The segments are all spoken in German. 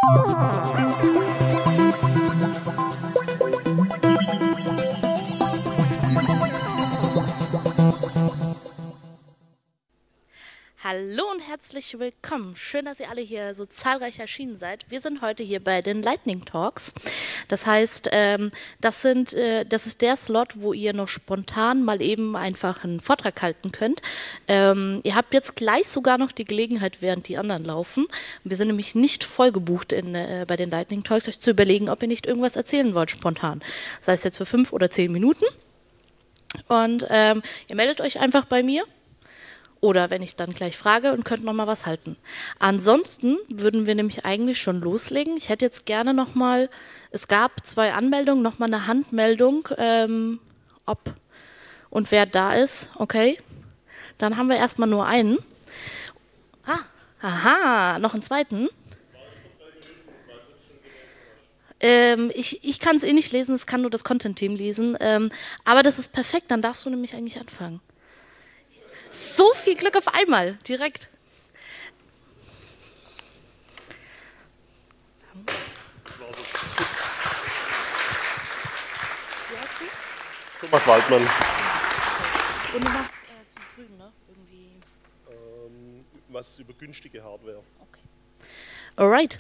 Hallo und herzlich willkommen. Schön, dass ihr alle hier so zahlreich erschienen seid. Wir sind heute hier bei den Lightning Talks. Das heißt, das ist der Slot, wo ihr noch spontan mal eben einfach einen Vortrag halten könnt. Ihr habt jetzt gleich sogar noch die Gelegenheit, während die anderen laufen. Wir sind nämlich nicht voll gebucht bei den Lightning Talks, euch zu überlegen, ob ihr nicht irgendwas erzählen wollt spontan. Sei es jetzt für 5 oder 10 Minuten. Und ihr meldet euch einfach bei mir. Oder wenn ich dann gleich frage und könnt noch mal was halten. Ansonsten würden wir nämlich eigentlich schon loslegen. Ich hätte jetzt gerne noch mal, es gab 2 Anmeldungen, noch mal eine Handmeldung, ob und wer da ist. Okay, dann haben wir erstmal nur einen. Aha, noch einen zweiten. Ich kann es eh nicht lesen, es kann nur das Content-Team lesen. Aber das ist perfekt, dann darfst du nämlich eigentlich anfangen. So viel Glück auf einmal, direkt. Wie heißt du? Thomas Waldmann. Und du machst zu grün, ne? Irgendwie. Was über günstige Hardware. Okay. Alright.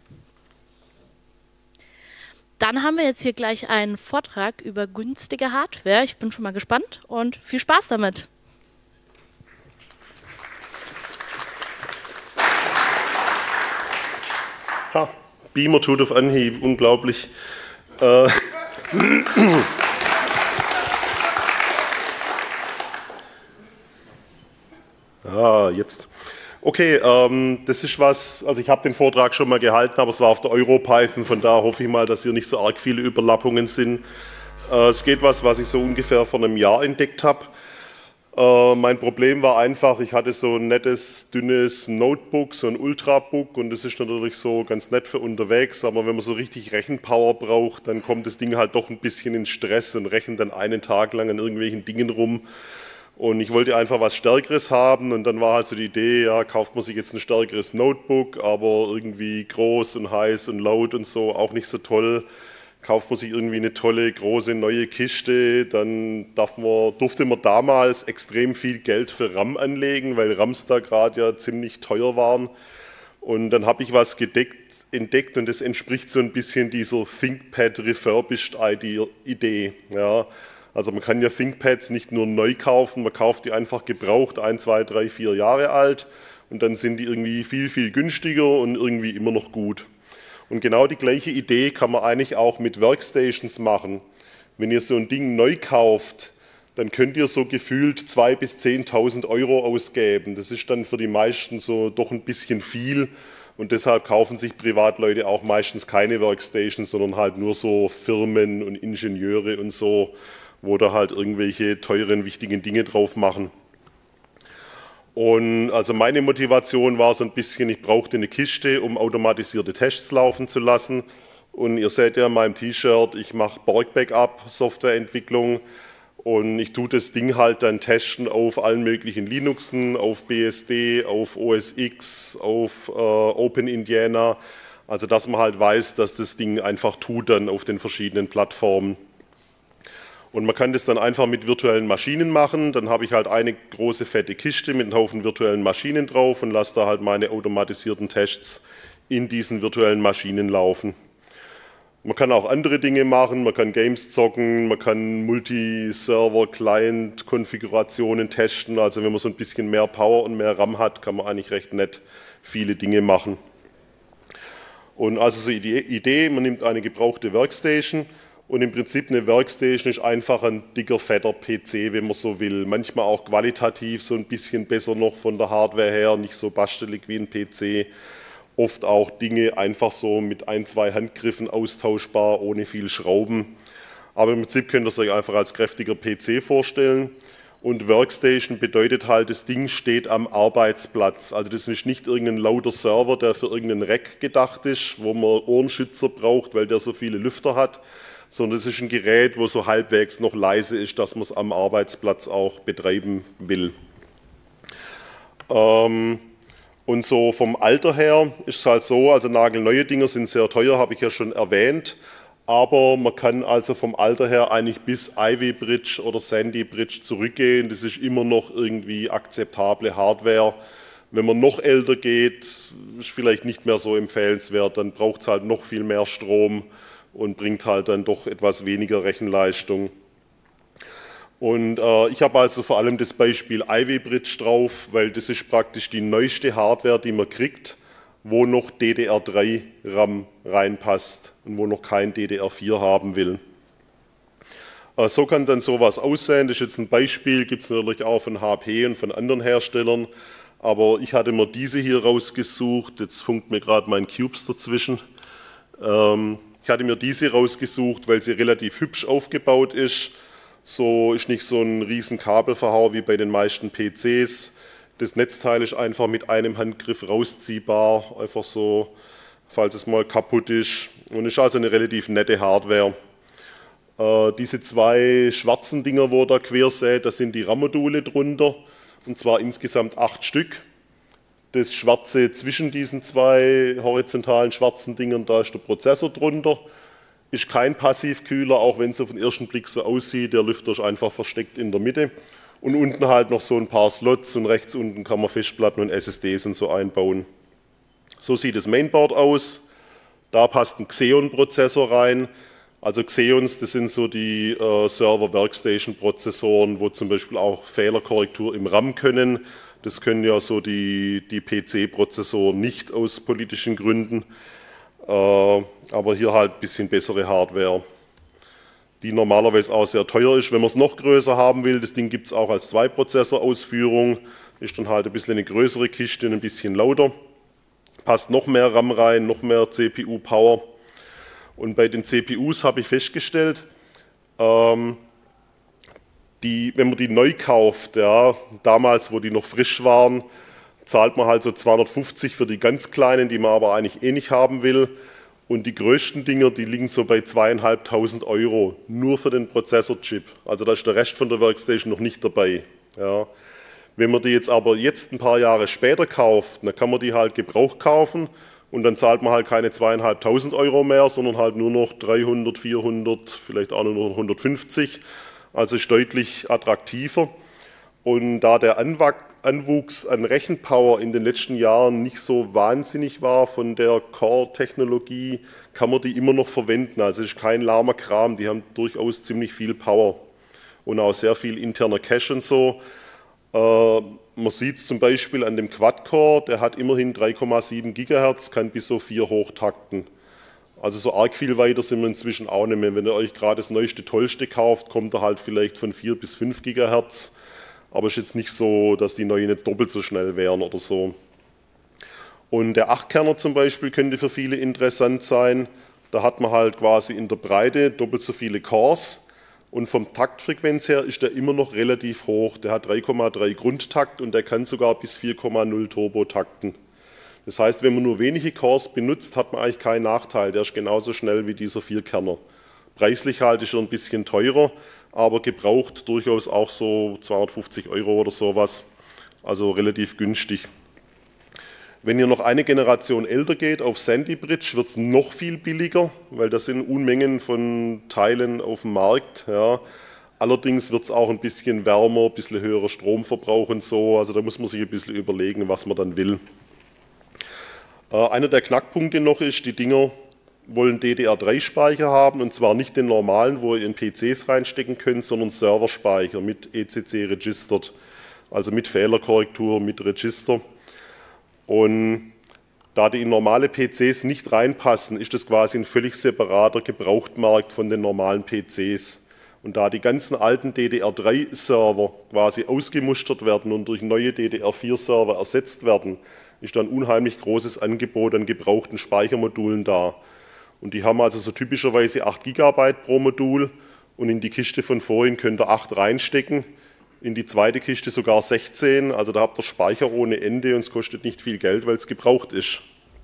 Dann haben wir jetzt hier gleich einen Vortrag über günstige Hardware. Ich bin schon mal gespannt und viel Spaß damit. Ha, Beamer tut auf Anhieb, unglaublich. Jetzt. Okay, das ist was, also ich habe den Vortrag schon mal gehalten, aber es war auf der EuroPython, von da hoffe ich mal, dass hier nicht so arg viele Überlappungen sind. Es geht was ich so ungefähr vor einem Jahr entdeckt habe. Mein Problem war einfach, ich hatte so ein nettes, dünnes Notebook, so ein Ultrabook und das ist natürlich so ganz nett für unterwegs, aber wenn man so richtig Rechenpower braucht, dann kommt das Ding halt doch ein bisschen in Stress und rechnet dann einen Tag lang an irgendwelchen Dingen rum. Und ich wollte einfach was Stärkeres haben und dann war halt so die Idee, ja, kauft man sich jetzt ein stärkeres Notebook, aber irgendwie groß und heiß und laut und so, auch nicht so toll. Kauft man sich irgendwie eine tolle, große, neue Kiste, dann durfte man damals extrem viel Geld für RAM anlegen, weil RAMs da gerade ja ziemlich teuer waren. Und dann habe ich was entdeckt und das entspricht so ein bisschen dieser ThinkPad Refurbished Idee. Ja. Also man kann ja ThinkPads nicht nur neu kaufen, man kauft die einfach gebraucht, 1, 2, 3, 4 Jahre alt und dann sind die irgendwie viel, viel günstiger und irgendwie immer noch gut. Und genau die gleiche Idee kann man eigentlich auch mit Workstations machen. Wenn ihr so ein Ding neu kauft, dann könnt ihr so gefühlt 2.000 bis 10.000 Euro ausgeben. Das ist dann für die meisten so doch ein bisschen viel und deshalb kaufen sich Privatleute auch meistens keine Workstations, sondern halt nur so Firmen und Ingenieure und so, wo da halt irgendwelche teuren, wichtigen Dinge drauf machen. Und also meine Motivation war so ein bisschen, ich brauchte eine Kiste, um automatisierte Tests laufen zu lassen. Und ihr seht ja in meinem T-Shirt, ich mache Borg-Backup, Softwareentwicklung und ich tue das Ding halt dann testen auf allen möglichen Linuxen, auf BSD, auf OS X, auf OpenIndiana. Also dass man halt weiß, dass das Ding einfach tut dann auf den verschiedenen Plattformen. Und man kann das dann einfach mit virtuellen Maschinen machen. Dann habe ich halt eine große fette Kiste mit einem Haufen virtuellen Maschinen drauf und lasse da halt meine automatisierten Tests in diesen virtuellen Maschinen laufen. Man kann auch andere Dinge machen, man kann Games zocken, man kann Multi-Server-Client-Konfigurationen testen. Also wenn man so ein bisschen mehr Power und mehr RAM hat, kann man eigentlich recht nett viele Dinge machen. Und also so die Idee, man nimmt eine gebrauchte Workstation und im Prinzip eine Workstation ist einfach ein dicker, fetter PC, wenn man so will. Manchmal auch qualitativ so ein bisschen besser noch von der Hardware her, nicht so bastelig wie ein PC. Oft auch Dinge einfach so mit 1, 2 Handgriffen austauschbar, ohne viel Schrauben. Aber im Prinzip könnt ihr es euch einfach als kräftiger PC vorstellen. Und Workstation bedeutet halt, das Ding steht am Arbeitsplatz. Also das ist nicht irgendein lauter Server, der für irgendeinen Rack gedacht ist, wo man Ohrenschützer braucht, weil der so viele Lüfter hat, sondern es ist ein Gerät, wo so halbwegs noch leise ist, dass man es am Arbeitsplatz auch betreiben will. Und so vom Alter her ist es halt so, also nagelneue Dinger sind sehr teuer, habe ich ja schon erwähnt, aber man kann also vom Alter her eigentlich bis Ivy Bridge oder Sandy Bridge zurückgehen. Das ist immer noch irgendwie akzeptable Hardware. Wenn man noch älter geht, ist vielleicht nicht mehr so empfehlenswert, dann braucht es halt noch viel mehr Strom und bringt halt dann doch etwas weniger Rechenleistung. Und ich habe also vor allem das Beispiel Ivy Bridge drauf, weil das ist praktisch die neueste Hardware, die man kriegt, wo noch DDR3 RAM reinpasst und wo noch kein DDR4 haben will. So kann dann sowas aussehen. Das ist jetzt ein Beispiel, gibt es natürlich auch von HP und von anderen Herstellern. Aber ich hatte mir diese hier rausgesucht. Jetzt funkt mir gerade mein Cubes dazwischen. Ich hatte mir diese rausgesucht, weil sie relativ hübsch aufgebaut ist. So ist nicht so ein riesen Kabelverhau wie bei den meisten PCs. Das Netzteil ist einfach mit einem Handgriff rausziehbar, einfach so, falls es mal kaputt ist. Und ist also eine relativ nette Hardware. Diese zwei schwarzen Dinger, wo ihr da quer seht, das sind die RAM-Module drunter, und zwar insgesamt 8 Stück. Das Schwarze zwischen diesen zwei horizontalen schwarzen Dingern, da ist der Prozessor drunter. Ist kein Passivkühler, auch wenn es auf den ersten Blick so aussieht. Der Lüfter ist einfach versteckt in der Mitte. Und unten halt noch so ein paar Slots und rechts unten kann man Festplatten und SSDs und so einbauen. So sieht das Mainboard aus. Da passt ein Xeon-Prozessor rein. Also Xeons, das sind so die Server-Workstation-Prozessoren, wo zum Beispiel auch Fehlerkorrektur im RAM können. Das können ja so die PC-Prozessoren nicht aus politischen Gründen. Aber hier halt ein bisschen bessere Hardware, die normalerweise auch sehr teuer ist. Wenn man es noch größer haben will, das Ding gibt es auch als 2-Prozessor-Ausführung, ist dann halt ein bisschen eine größere Kiste und ein bisschen lauter. Passt noch mehr RAM rein, noch mehr CPU-Power. Und bei den CPUs habe ich festgestellt, wenn man die neu kauft, ja, damals, wo die noch frisch waren, zahlt man halt so 250 für die ganz kleinen, die man aber eigentlich eh nicht haben will. Und die größten Dinger, die liegen so bei 2.500 €, nur für den Prozessorchip. Also da ist der Rest von der Workstation noch nicht dabei. Ja. Wenn man die jetzt aber ein paar Jahre später kauft, dann kann man die halt gebraucht kaufen und dann zahlt man halt keine 2.500 € mehr, sondern halt nur noch 300, 400, vielleicht auch nur noch 150. Also ist deutlich attraktiver. Und da der Anwuchs an Rechenpower in den letzten Jahren nicht so wahnsinnig war von der Core-Technologie, kann man die immer noch verwenden. Also es ist kein lahmer Kram, die haben durchaus ziemlich viel Power und auch sehr viel interner Cache und so. Man sieht es zum Beispiel an dem Quad-Core, der hat immerhin 3,7 GHz, kann bis so 4 hochtakten. Also so arg viel weiter sind wir inzwischen auch nicht mehr. Wenn ihr euch gerade das neueste, tollste kauft, kommt er halt vielleicht von 4 bis 5 GHz. Aber es ist jetzt nicht so, dass die neuen jetzt doppelt so schnell wären oder so. Und der 8-Kerner zum Beispiel könnte für viele interessant sein. Da hat man halt quasi in der Breite doppelt so viele Cores. Und vom Taktfrequenz her ist der immer noch relativ hoch. Der hat 3,3 Grundtakt und der kann sogar bis 4,0 Turbo takten. Das heißt, wenn man nur wenige Cores benutzt, hat man eigentlich keinen Nachteil. Der ist genauso schnell wie dieser 4-Kerner. Preislich halt ist er ein bisschen teurer, aber gebraucht durchaus auch so 250 € oder sowas, also relativ günstig. Wenn ihr noch eine Generation älter geht, auf Sandy Bridge wird es noch viel billiger, weil da sind Unmengen von Teilen auf dem Markt. Ja. Allerdings wird es auch ein bisschen wärmer, ein bisschen höherer Stromverbrauch und so, also da muss man sich ein bisschen überlegen, was man dann will. Einer der Knackpunkte noch ist, die Dinger wollen DDR3-Speicher haben, und zwar nicht den normalen, wo ihr in PCs reinstecken könnt, sondern Serverspeicher mit ECC registered, also mit Fehlerkorrektur, mit Register. Und da die in normale PCs nicht reinpassen, ist das quasi ein völlig separater Gebrauchtmarkt von den normalen PCs. Und da die ganzen alten DDR3-Server quasi ausgemustert werden und durch neue DDR4-Server ersetzt werden, ist da ein unheimlich großes Angebot an gebrauchten Speichermodulen da. Und die haben also so typischerweise 8 GB pro Modul, und in die Kiste von vorhin könnt ihr 8 reinstecken, in die zweite Kiste sogar 16, also da habt ihr Speicher ohne Ende und es kostet nicht viel Geld, weil es gebraucht ist.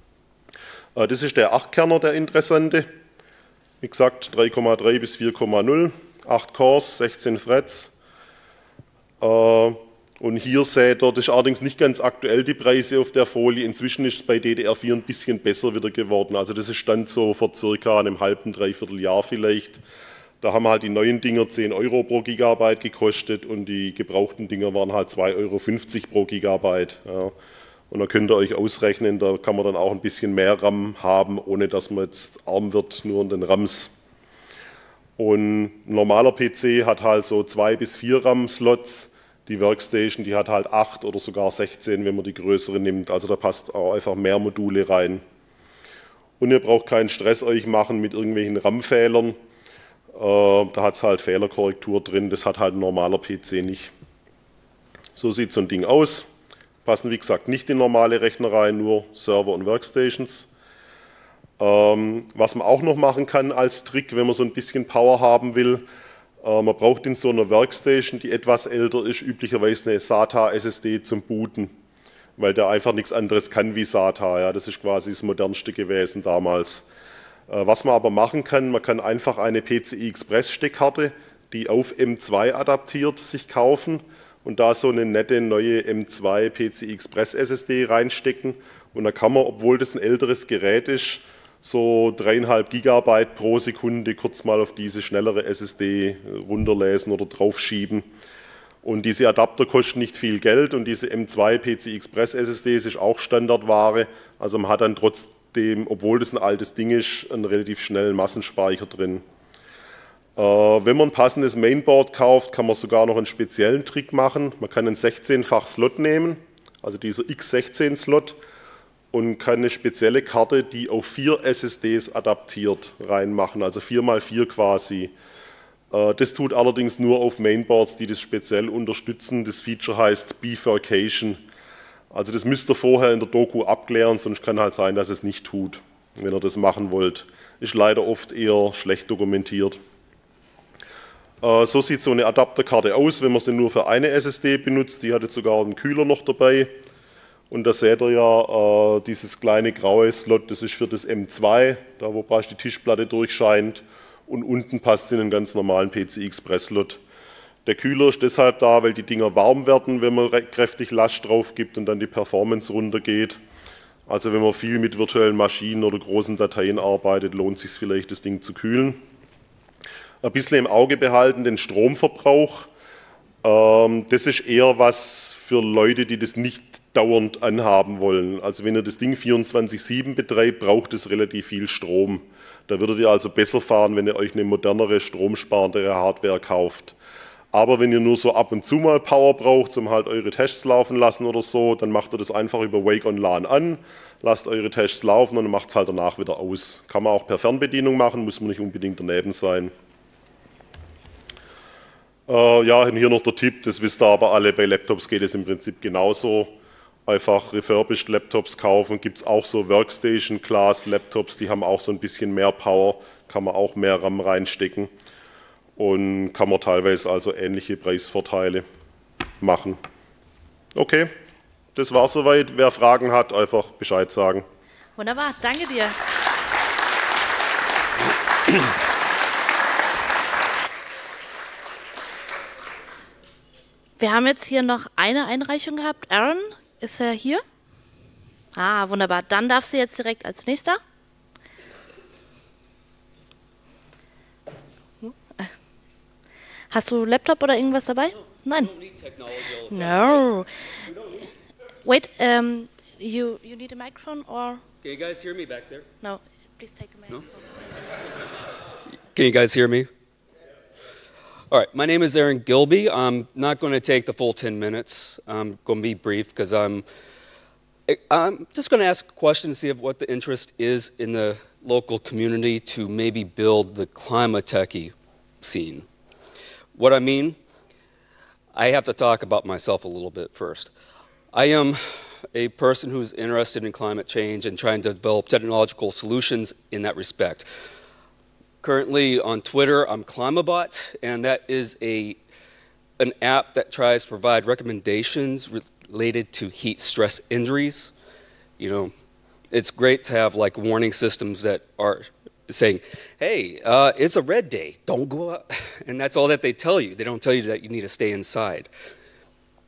Das ist der 8-Kerner, der interessante. Wie gesagt, 3,3 bis 4,0, 8 Cores, 16 Threads. Und Und hier seht ihr, das ist allerdings nicht ganz aktuell die Preise auf der Folie, inzwischen ist es bei DDR4 ein bisschen besser wieder geworden. Also das ist Stand so vor circa einem halben, dreiviertel Jahr vielleicht. Da haben halt die neuen Dinger 10 Euro pro Gigabyte gekostet und die gebrauchten Dinger waren halt 2,50 Euro pro Gigabyte. Ja. Und da könnt ihr euch ausrechnen, da kann man dann auch ein bisschen mehr RAM haben, ohne dass man jetzt arm wird, nur in den RAMs. Und ein normaler PC hat halt so 2 bis 4 RAM-Slots. Die Workstation, die hat halt 8 oder sogar 16, wenn man die größere nimmt. Also da passt auch einfach mehr Module rein. Und ihr braucht keinen Stress euch machen mit irgendwelchen RAM-Fehlern. Da hat es halt Fehlerkorrektur drin. Das hat halt ein normaler PC nicht. So sieht so ein Ding aus. Passen wie gesagt nicht in normale Rechner rein, nur Server und Workstations. Was man auch noch machen kann als Trick, wenn man so ein bisschen Power haben will, man braucht in so einer Workstation, die etwas älter ist, üblicherweise eine SATA-SSD zum Booten, weil der einfach nichts anderes kann wie SATA. Ja, das ist quasi das modernste gewesen damals. Was man aber machen kann, man kann einfach eine PCI-Express-Steckkarte, die auf M2 adaptiert, sich kaufen und da so eine nette neue M2 PCI-Express-SSD reinstecken. Und da kann man, obwohl das ein älteres Gerät ist, so 3,5 Gigabyte pro Sekunde kurz mal auf diese schnellere SSD runterlesen oder draufschieben. Und diese Adapter kosten nicht viel Geld und diese M2 PCI Express SSDs ist auch Standardware. Also man hat dann trotzdem, obwohl das ein altes Ding ist, einen relativ schnellen Massenspeicher drin. Wenn man ein passendes Mainboard kauft, kann man sogar noch einen speziellen Trick machen. Man kann einen 16-fach Slot nehmen, also dieser X16-Slot, und kann eine spezielle Karte, die auf 4 SSDs adaptiert, reinmachen, also 4x4 quasi. Das tut allerdings nur auf Mainboards, die das speziell unterstützen. Das Feature heißt Bifurcation. Also das müsst ihr vorher in der Doku abklären, sonst kann halt sein, dass es nicht tut, wenn ihr das machen wollt. Ist leider oft eher schlecht dokumentiert. So sieht so eine Adapterkarte aus, wenn man sie nur für eine SSD benutzt. Die hat jetzt sogar einen Kühler noch dabei. Und da seht ihr ja, dieses kleine graue Slot, das ist für das M2, da wo praktisch die Tischplatte durchscheint. Und unten passt es in einen ganz normalen PCI-Express-Slot. Der Kühler ist deshalb da, weil die Dinger warm werden, wenn man kräftig Last drauf gibt und dann die Performance runtergeht. Also wenn man viel mit virtuellen Maschinen oder großen Dateien arbeitet, lohnt es sich vielleicht, das Ding zu kühlen. Ein bisschen im Auge behalten den Stromverbrauch. Das ist eher was für Leute, die das nicht dauernd anhaben wollen. Also wenn ihr das Ding 24/7 betreibt, braucht es relativ viel Strom. Da würdet ihr also besser fahren, wenn ihr euch eine modernere, stromsparendere Hardware kauft. Aber wenn ihr nur so ab und zu mal Power braucht, um halt eure Tests laufen lassen oder so, dann macht ihr das einfach über Wake on LAN an, lasst eure Tests laufen und dann macht es halt danach wieder aus. Kann man auch per Fernbedienung machen, muss man nicht unbedingt daneben sein. Ja, und hier noch der Tipp, das wisst ihr aber alle, bei Laptops geht es im Prinzip genauso. Einfach refurbished Laptops kaufen, gibt es auch so Workstation-Class-Laptops, die haben auch so ein bisschen mehr Power, kann man auch mehr RAM reinstecken und kann man teilweise also ähnliche Preisvorteile machen. Okay, das war soweit. Wer Fragen hat, einfach Bescheid sagen. Wunderbar, danke dir. Wir haben jetzt hier noch eine Einreichung gehabt. Aaron, ist er hier? Ah, wunderbar. Dann darfst du jetzt direkt als nächster. Hast du Laptop oder irgendwas dabei? Nein. No. Wait, you need a microphone or? Can you guys hear me back there? No, please take a microphone. No? Can you guys hear me? All right, my name is Aaron Gilby. I'm not going to take the full 10 minutes. I'm going to be brief because I'm just going to ask a question to see what the interest is in the local community to maybe build the climatechie scene. What I mean, I have to talk about myself a little bit first. I am a person who's interested in climate change and trying to develop technological solutions in that respect. Currently on Twitter, I'm Climabot, and that is an app that tries to provide recommendations related to heat stress injuries. You know, it's great to have like warning systems that are saying, hey, it's a red day, don't go out. And that's all that they tell you. They don't tell you that you need to stay inside.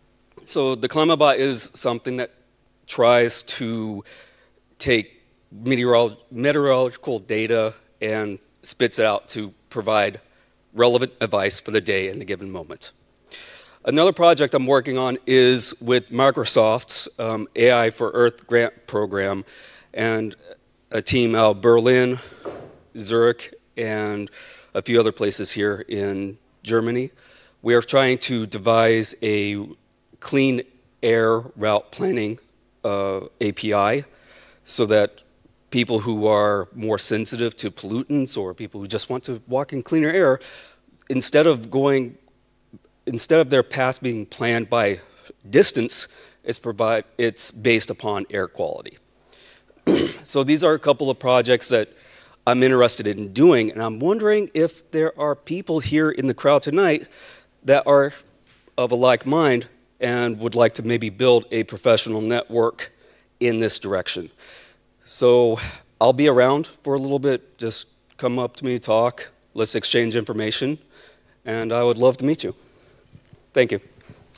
So the ClimateBot is something that tries to take meteorological data and spits it out to provide relevant advice for the day in the given moment. Another project I'm working on is with Microsoft's AI for Earth grant program and a team out of Berlin, Zurich, and a few other places here in Germany. We are trying to devise a clean air route planning API so that people who are more sensitive to pollutants or people who just want to walk in cleaner air, instead of their path being planned by distance, it's based upon air quality. So these are a couple of projects that I'm interested in doing, and I'm wondering if there are people here in the crowd tonight that are of a like mind and would like to maybe build a professional network in this direction. So I'll be around for a little bit. Just come up to me, talk, let's exchange information, and I would love to meet you. Thank you.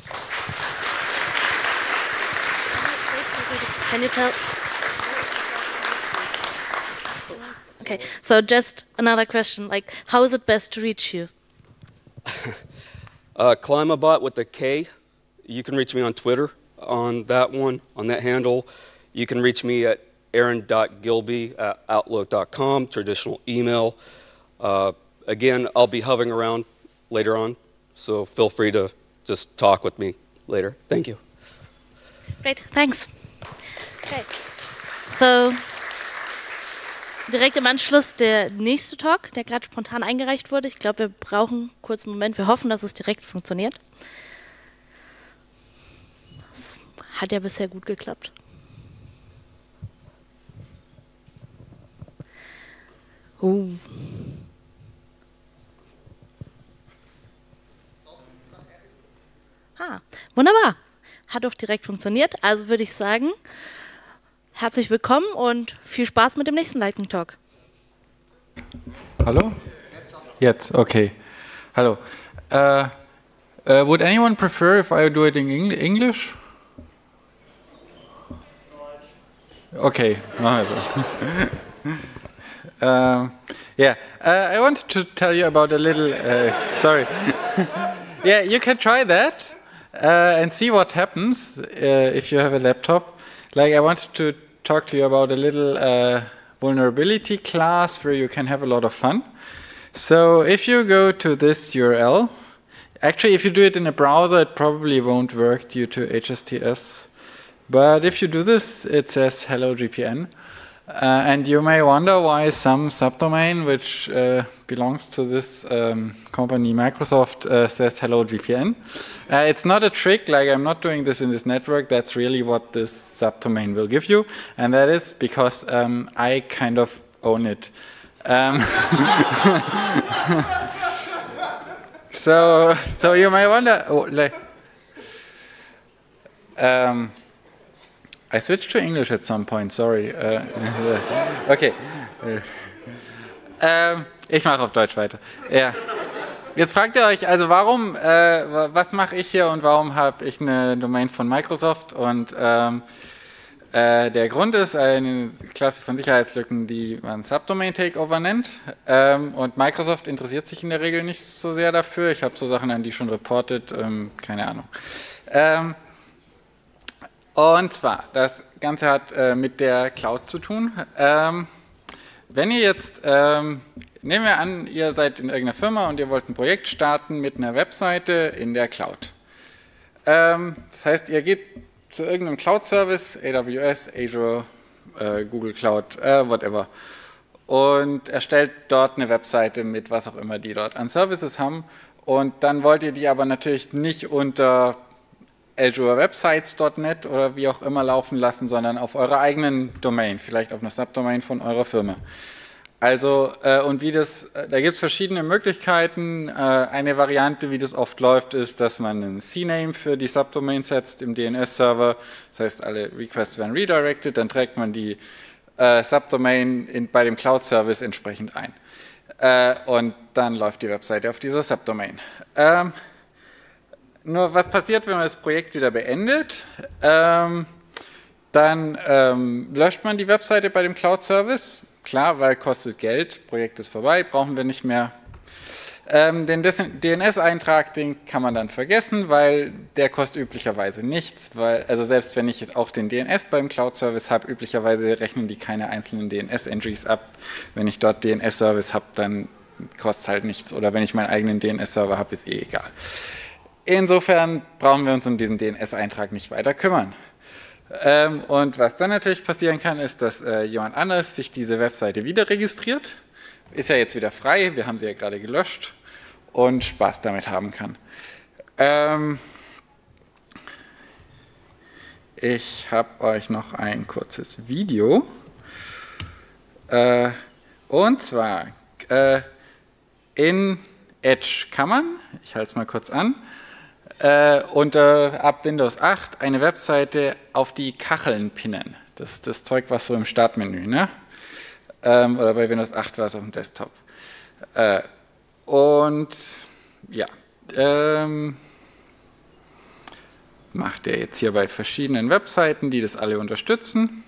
Can you tell? Okay, so just another question, like how is it best to reach you? ClimateBot with a K. You can reach me on Twitter on that one, on that handle. You can reach me at aaron.gilby@outlook.com, traditional email. Again, I'll be hovering around later on, so feel free to just talk with me later. Thank you. Great, thanks. Okay, so direkt im Anschluss der nächste Talk, der gerade spontan eingereicht wurde. Ich glaube, wir brauchen einen kurzen Moment. Wir hoffen, dass es direkt funktioniert. Das hat ja bisher gut geklappt. Wunderbar. Hat auch direkt funktioniert. Also würde ich sagen, herzlich willkommen und viel Spaß mit dem nächsten Lightning Talk. Hallo? Jetzt, okay. Hallo. Would anyone prefer if I do it in English? Okay. I wanted to tell you about a little. Sorry. Yeah, you can try that and see what happens if you have a laptop. Like, I wanted to talk to you about a little vulnerability class where you can have a lot of fun. So if you go to this URL, actually if you do it in a browser it probably won't work due to HSTS, but if you do this it says hello GPN, and you may wonder why some subdomain which belongs to this company Microsoft says hello GPN. It's not a trick, like I'm not doing this in this network, that's really what this subdomain will give you, and that is because I kind of own it. So you may wonder, I switched to English at some point, sorry. Okay. Ich mache auf Deutsch weiter. Ja. Jetzt fragt ihr euch, also warum, was mache ich hier und warum habe ich eine Domain von Microsoft? Und der Grund ist eine Klasse von Sicherheitslücken, die man Subdomain Takeover nennt. Und Microsoft interessiert sich in der Regel nicht so sehr dafür. Ich habe so Sachen an die schon reportet, keine Ahnung. Und zwar, das Ganze hat mit der Cloud zu tun. Wenn ihr jetzt, nehmen wir an, ihr seid in irgendeiner Firma und ihr wollt ein Projekt starten mit einer Webseite in der Cloud. Das heißt, ihr geht zu irgendeinem Cloud-Service, AWS, Azure, Google Cloud, whatever, und erstellt dort eine Webseite mit was auch immer die dort an Services haben. Und dann wollt ihr die aber natürlich nicht unter AzureWebsites.net oder wie auch immer laufen lassen, sondern auf eurer eigenen Domain, vielleicht auf einer Subdomain von eurer Firma. Also, und wie das, da gibt es verschiedene Möglichkeiten. Eine Variante, wie das oft läuft, ist, dass man einen CNAME für die Subdomain setzt im DNS-Server. Das heißt, alle Requests werden redirected, dann trägt man die Subdomain bei dem Cloud-Service entsprechend ein. Und dann läuft die Webseite auf dieser Subdomain. Nur was passiert, wenn man das Projekt wieder beendet? Dann löscht man die Webseite bei dem Cloud-Service. Klar, weil kostet Geld, Projekt ist vorbei, brauchen wir nicht mehr. Den DNS-Eintrag, den kann man dann vergessen, weil der kostet üblicherweise nichts. Also selbst wenn ich jetzt auch den DNS beim Cloud-Service habe, üblicherweise rechnen die keine einzelnen DNS-Entries ab. Wenn ich dort DNS-Service habe, dann kostet es halt nichts. Oder wenn ich meinen eigenen DNS-Server habe, ist eh egal. Insofern brauchen wir uns um diesen DNS-Eintrag nicht weiter kümmern. Und was dann natürlich passieren kann, ist, dass jemand anderes sich diese Webseite wieder registriert. Ist ja jetzt wieder frei, wir haben sie ja gerade gelöscht und Spaß damit haben kann. Ich habe euch noch ein kurzes Video. Und zwar in Edge kann man, ich halte es mal kurz an, ab Windows 8 eine Webseite auf die Kacheln pinnen. Das ist das Zeug, was so im Startmenü, ne? Oder bei Windows 8 war es auf dem Desktop. Und ja, macht er jetzt hier bei verschiedenen Webseiten, die das alle unterstützen.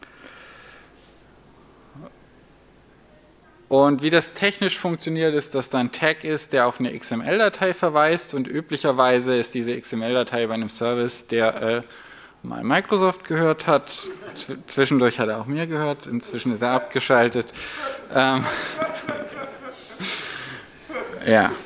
Und wie das technisch funktioniert, ist, dass da ein Tag ist, der auf eine XML-Datei verweist, und üblicherweise ist diese XML-Datei bei einem Service, der mal Microsoft gehört hat. Zwischendurch hat er auch mir gehört, inzwischen ist er abgeschaltet. Ja.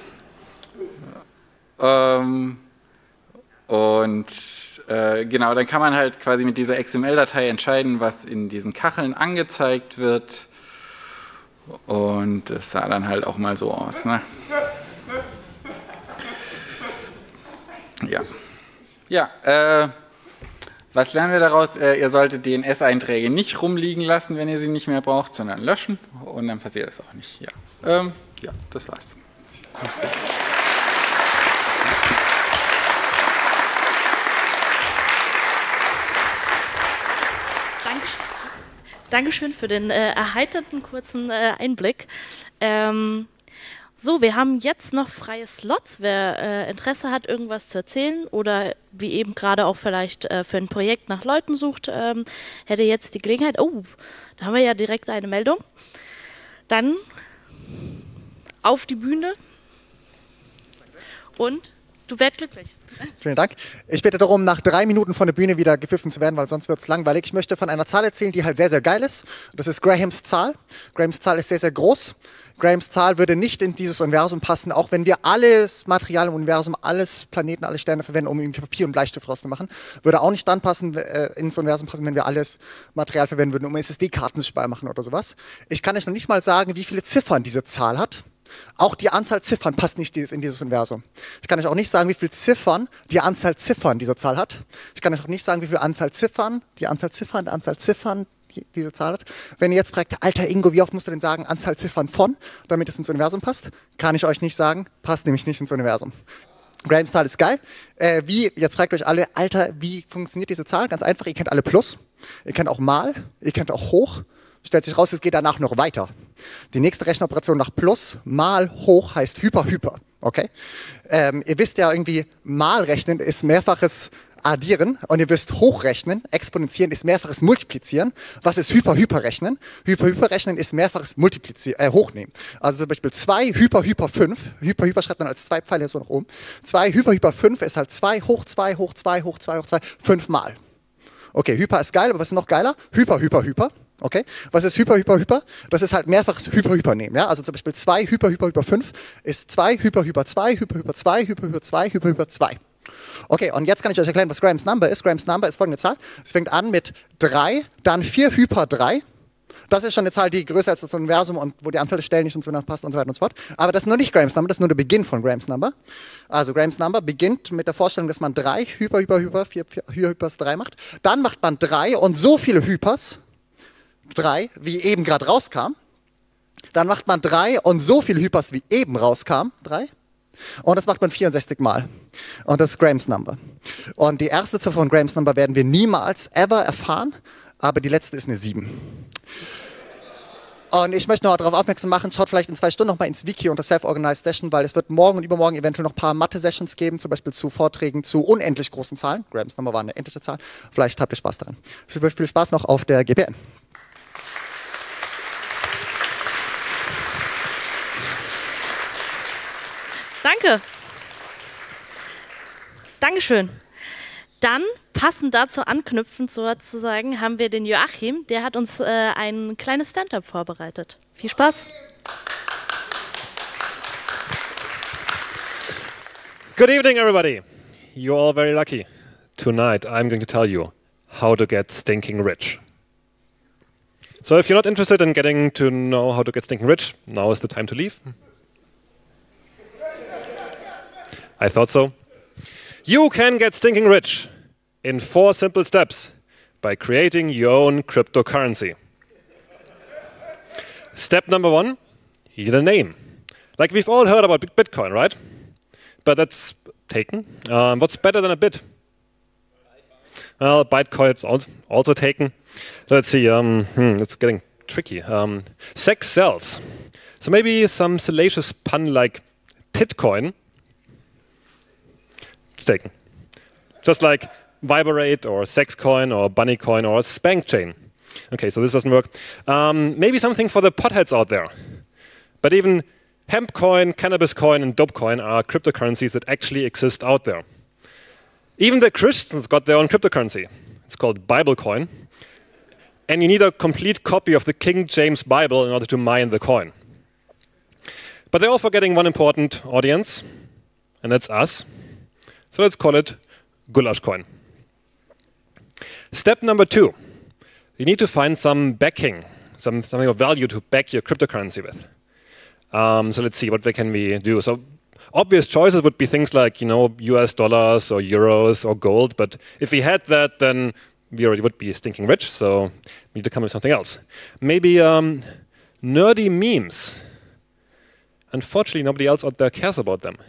Genau, dann kann man halt quasi mit dieser XML-Datei entscheiden, was in diesen Kacheln angezeigt wird. Und es sah dann halt auch mal so aus, ne? Ja. Ja, was lernen wir daraus? Ihr solltet DNS-Einträge nicht rumliegen lassen, wenn ihr sie nicht mehr braucht, sondern löschen, und dann passiert das auch nicht. Ja, ja, das war's. Dankeschön für den erheiternden kurzen Einblick. So, wir haben jetzt noch freie Slots. Wer Interesse hat, irgendwas zu erzählen oder wie eben gerade auch vielleicht für ein Projekt nach Leuten sucht, hätte jetzt die Gelegenheit. Oh, da haben wir ja direkt eine Meldung. Dann auf die Bühne und du wärst glücklich. Vielen Dank. Ich bitte darum, nach 3 Minuten von der Bühne wieder gepfiffen zu werden, weil sonst wird es langweilig. Ich möchte von einer Zahl erzählen, die halt sehr, sehr geil ist. Das ist Grahams Zahl. Grahams Zahl ist sehr, sehr groß. Grahams Zahl würde nicht in dieses Universum passen, auch wenn wir alles Material im Universum, alles Planeten, alle Sterne verwenden, um irgendwie Papier und Bleistift rauszumachen. Würde auch nicht dann passen, ins Universum passen, wenn wir alles Material verwenden würden, um SSD-Karten zu speichern oder sowas. Ich kann euch noch nicht mal sagen, wie viele Ziffern diese Zahl hat. Auch die Anzahl Ziffern passt nicht in dieses Universum. Ich kann euch auch nicht sagen, wie viele Ziffern die Anzahl Ziffern diese Zahl hat. Ich kann euch auch nicht sagen, wie viel Anzahl Ziffern diese Zahl hat. Wenn ihr jetzt fragt, alter Ingo, wie oft musst du denn sagen, Anzahl Ziffern von, damit es ins Universum passt, kann ich euch nicht sagen, passt nämlich nicht ins Universum. Grahams Zahl ist geil. Jetzt fragt euch alle, Alter, wie funktioniert diese Zahl? Ganz einfach, ihr kennt alle Plus, ihr kennt auch Mal, ihr kennt auch Hoch. Stellt sich raus, es geht danach noch weiter. Die nächste Rechenoperation nach Plus, Mal, Hoch heißt Hyper, Hyper. Okay? Ihr wisst ja irgendwie, Mal rechnen ist mehrfaches Addieren, und ihr wisst, Hochrechnen, Exponentieren ist mehrfaches Multiplizieren. Was ist Hyper, Hyper rechnen? Hyper, Hyper rechnen ist mehrfaches Hochnehmen. Also zum Beispiel 2 Hyper, Hyper 5. Hyper, Hyper schreibt man als 2 Pfeile so nach oben. 2 Hyper, Hyper 5 ist halt 2 hoch 2 hoch 2 hoch 2 hoch 2, 5 Mal. Okay, Hyper ist geil, aber was ist noch geiler? Hyper, Hyper, Hyper. Okay, was ist Hyper, Hyper, Hyper? Das ist halt mehrfaches Hyper, Hyper nehmen. Ja? Also zum Beispiel 2 Hyper, Hyper, Hyper 5 ist 2 Hyper, Hyper 2, Hyper, Hyper 2, Hyper, Hyper 2, Hyper, Hyper 2. Okay, und jetzt kann ich euch erklären, was Grahams Number ist. Grahams Number ist folgende Zahl. Es fängt an mit 3, dann 4 Hyper 3. Das ist schon eine Zahl, die größer ist als das Universum und wo die Anzahl der Stellen nicht und so passt und so weiter und so fort. Aber das ist nur nicht Grahams Number, das ist nur der Beginn von Grahams Number. Also Grahams Number beginnt mit der Vorstellung, dass man 3 Hyper, Hyper, Hyper, 4 Hypers 3 macht. Dann macht man 3 und so viele Hypers, 3, wie eben gerade rauskam. Dann macht man 3 und so viele Hypers, wie eben rauskam, 3. Und das macht man 64 Mal. Und das ist Grahams Number. Und die erste Ziffer von Grahams Number werden wir niemals, ever erfahren, aber die letzte ist eine 7. Und ich möchte noch darauf aufmerksam machen, schaut vielleicht in 2 Stunden nochmal ins Wiki unter Self-Organized Session, weil es wird morgen und übermorgen eventuell noch ein paar Mathe-Sessions geben, zum Beispiel zu Vorträgen zu unendlich großen Zahlen. Grahams Nummer war eine endliche Zahl. Vielleicht habt ihr Spaß daran. Viel Spaß noch auf der GPN. Danke. Dankeschön. Dann, passend dazu anknüpfend sozusagen, haben wir den Joachim, der hat uns ein kleines Stand-up vorbereitet. Viel Spaß. Good evening, everybody. You're all very lucky. Tonight, I'm going to tell you how to get stinking rich. So if you're not interested in getting to know how to get stinking rich, now is the time to leave. I thought so. You can get stinking rich in 4 simple steps by creating your own cryptocurrency. Step number 1, you need a name. Like we've all heard about Bitcoin, right? But that's taken. What's better than a bit? Well, Bitcoin's also taken. Let's see, it's getting tricky. Sex sells. So maybe some salacious pun like Titcoin. It's taken. Just like Viberate or Sexcoin or Bunnycoin or Spankchain. Okay, so this doesn't work. Maybe something for the potheads out there. But even Hempcoin, Cannabiscoin, and Dopecoin are cryptocurrencies that actually exist out there. Even the Christians got their own cryptocurrency. It's called Biblecoin. And you need a complete copy of the King James Bible in order to mine the coin. But they're all forgetting one important audience, and that's us. So let's call it Gulash Coin. Step number 2, you need to find some backing, something of value to back your cryptocurrency with. So let's see, what can we do? So obvious choices would be things like, US dollars or euros or gold. But if we had that, then we already would be stinking rich. So we need to come up with something else. Maybe nerdy memes. Unfortunately, nobody else out there cares about them.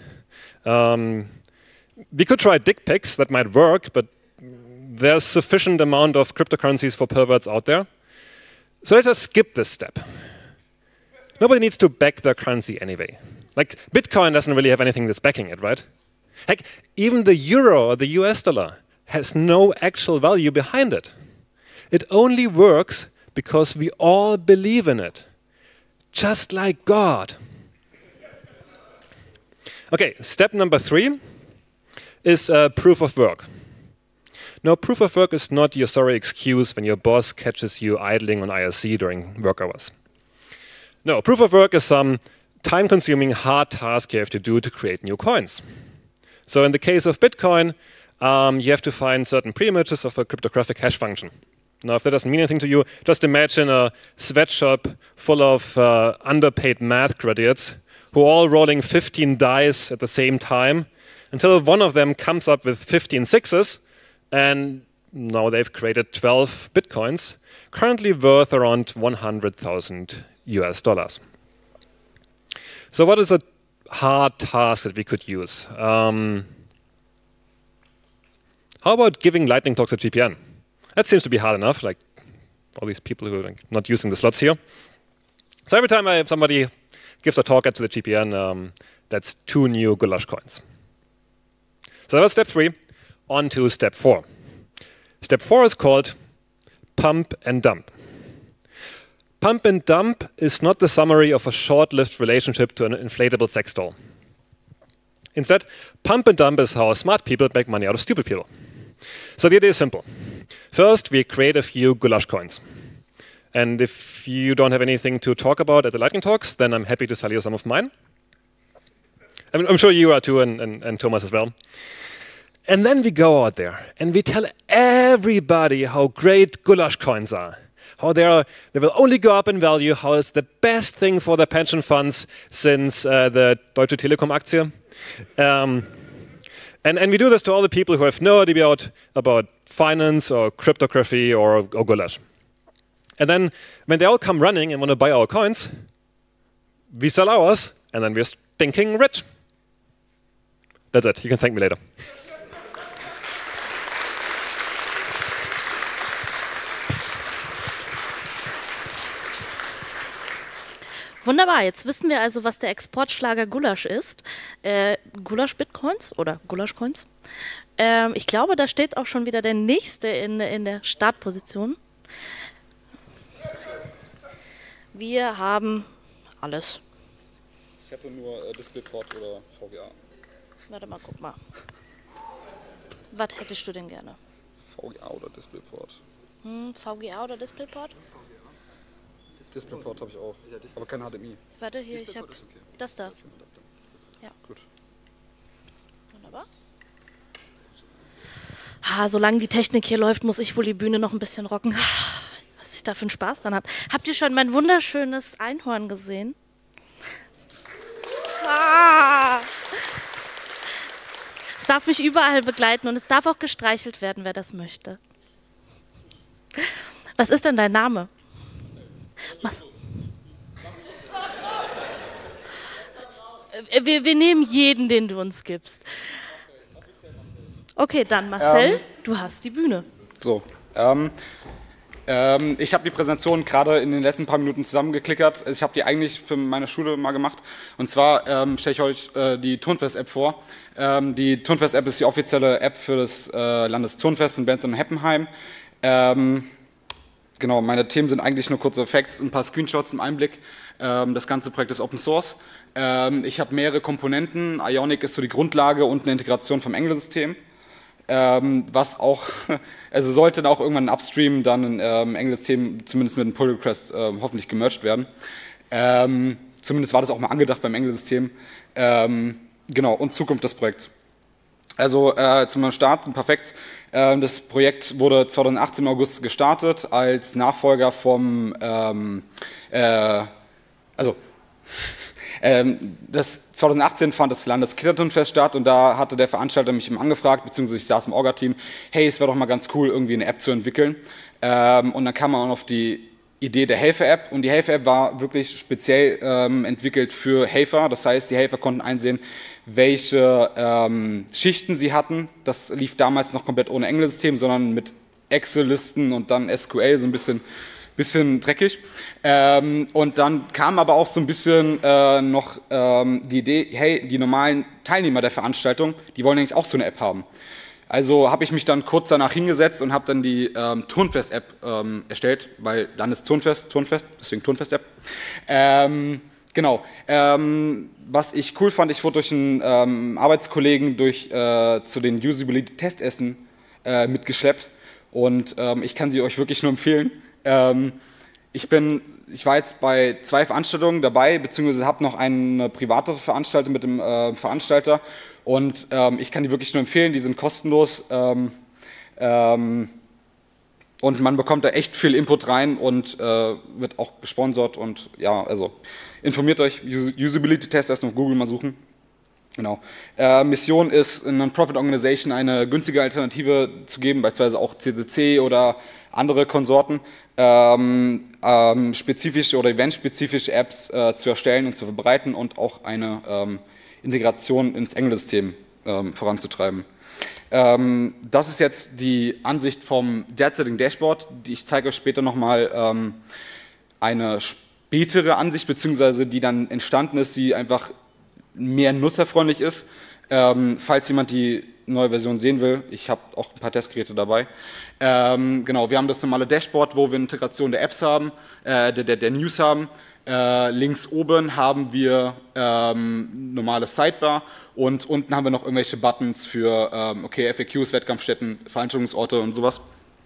We could try dick pics, that might work, but there's sufficient amount of cryptocurrencies for perverts out there. So let's just skip this step. Nobody needs to back their currency anyway. Like, Bitcoin doesn't really have anything that's backing it, right? Heck, even the euro or the US dollar has no actual value behind it. It only works because we all believe in it. Just like God. Okay, step number 3 is proof of work. Now, proof of work is not your sorry excuse when your boss catches you idling on IRC during work hours. No, proof of work is some time-consuming hard task you have to do to create new coins. So in the case of Bitcoin, you have to find certain preimages of a cryptographic hash function. Now, if that doesn't mean anything to you, just imagine a sweatshop full of underpaid math graduates who are all rolling 15 dice at the same time until one of them comes up with 15 sixes, and now they've created 12 Bitcoins, currently worth around 100,000 US dollars. So what is a hard task that we could use? How about giving lightning talks at GPN? That seems to be hard enough, like all these people who are not using the slots here. So every time somebody gives a talk at the GPN, that's 2 new Gulash coins. So that was step 3. On to step 4. Step 4 is called pump and dump. Pump and dump is not the summary of a short-lived relationship to an inflatable sex doll. Instead, pump and dump is how smart people make money out of stupid people. So the idea is simple. First, we create a few Gulash coins. And if you don't have anything to talk about at the Lightning Talks, then I'm happy to sell you some of mine. I'm sure you are too, and Thomas as well. And then we go out there and we tell everybody how great Gulash coins are. How they will only go up in value, how it's the best thing for the pension funds since the Deutsche Telekom Aktie. And we do this to all the people who have no idea about finance or cryptography or Gulash. And then when they all come running and want to buy our coins, we sell ours, and then we're stinking rich. That's it. You can thank me later. Wunderbar, jetzt wissen wir also, was der Exportschlager Gulasch ist. Gulasch-Bitcoins oder Gulasch-Coins. Ich glaube, da steht auch schon wieder der Nächste in der Startposition. Wir haben alles. Ich hätte nur DisplayPort oder VGA. Warte mal, guck mal. Was hättest du denn gerne? VGA oder DisplayPort. VGA oder DisplayPort? DisplayPort habe ich auch, aber kein HDMI. Warte, hier, ich habe das da. Ja. Gut. Wunderbar. Solange die Technik hier läuft, muss ich wohl die Bühne noch ein bisschen rocken. Was ich da für einen Spaß dran habe. Habt ihr schon mein wunderschönes Einhorn gesehen? Es darf mich überall begleiten und es darf auch gestreichelt werden, wer das möchte. Was ist denn dein Name? Wir nehmen jeden, den du uns gibst. Okay, dann Marcel, du hast die Bühne. So, ich habe die Präsentation gerade in den letzten paar Minuten zusammengeklickert. Ich habe die eigentlich für meine Schule mal gemacht. Und zwar stelle ich euch die Turnfest-App vor. Die Turnfest-App ist die offizielle App für das Landesturnfest in Bensheim-Heppenheim. Genau, meine Themen sind eigentlich nur kurze Facts, ein paar Screenshots im Einblick. Das ganze Projekt ist Open Source. Ich habe mehrere Komponenten. Ionic ist so die Grundlage und eine Integration vom Engel-System. Was auch, also sollte auch irgendwann upstream dann im Engel-System zumindest mit einem Pull-Request hoffentlich gemerged werden. Zumindest war das auch mal angedacht beim Engel-System. Genau, und Zukunft des Projekts. Also zum Start, das Projekt wurde 2018 im August gestartet als Nachfolger vom, das 2018 fand das Landeskitterturnfest statt und da hatte der Veranstalter mich eben angefragt, beziehungsweise ich saß im Orga-Team, hey, es wäre doch mal ganz cool, irgendwie eine App zu entwickeln. Und dann kam man auch auf die Idee der Helfer-App und die Helfer-App war wirklich speziell entwickelt für Helfer, das heißt, die Helfer konnten einsehen, welche Schichten sie hatten. Das lief damals noch komplett ohne Engel-System, sondern mit Excel-Listen und dann SQL, so ein bisschen dreckig. Und dann kam aber auch so ein bisschen noch die Idee, hey, die normalen Teilnehmer der Veranstaltung, die wollen eigentlich auch so eine App haben. Also habe ich mich dann kurz danach hingesetzt und habe dann die Turnfest-App erstellt, weil Landesturnfest, deswegen Turnfest-App. Genau. Was ich cool fand, ich wurde durch einen Arbeitskollegen zu den Usability-Testessen mitgeschleppt und ich kann sie euch wirklich nur empfehlen. Ich war jetzt bei 2 Veranstaltungen dabei, beziehungsweise habe noch eine private Veranstaltung mit dem Veranstalter und ich kann die wirklich nur empfehlen, die sind kostenlos und man bekommt da echt viel Input rein und wird auch gesponsert und ja, also informiert euch, Usability-Test erst auf Google mal suchen. Genau. Mission ist, in Non-Profit-Organisation eine günstige Alternative zu geben, beispielsweise auch CCC oder andere Konsorten, spezifische oder eventspezifische Apps zu erstellen und zu verbreiten und auch eine Integration ins Engel-System voranzutreiben. Das ist jetzt die Ansicht vom derzeitigen Dashboard. Ich zeige euch später nochmal eine spätere Ansicht, beziehungsweise die dann entstanden ist, die einfach mehr nutzerfreundlich ist. Falls jemand die neue Version sehen will, ich habe auch ein paar Testgeräte dabei. Genau, wir haben das normale Dashboard, wo wir eine Integration der Apps haben, der News haben. Links oben haben wir normale Sidebar und unten haben wir noch irgendwelche Buttons für okay, FAQs, Wettkampfstätten, Veranstaltungsorte und sowas.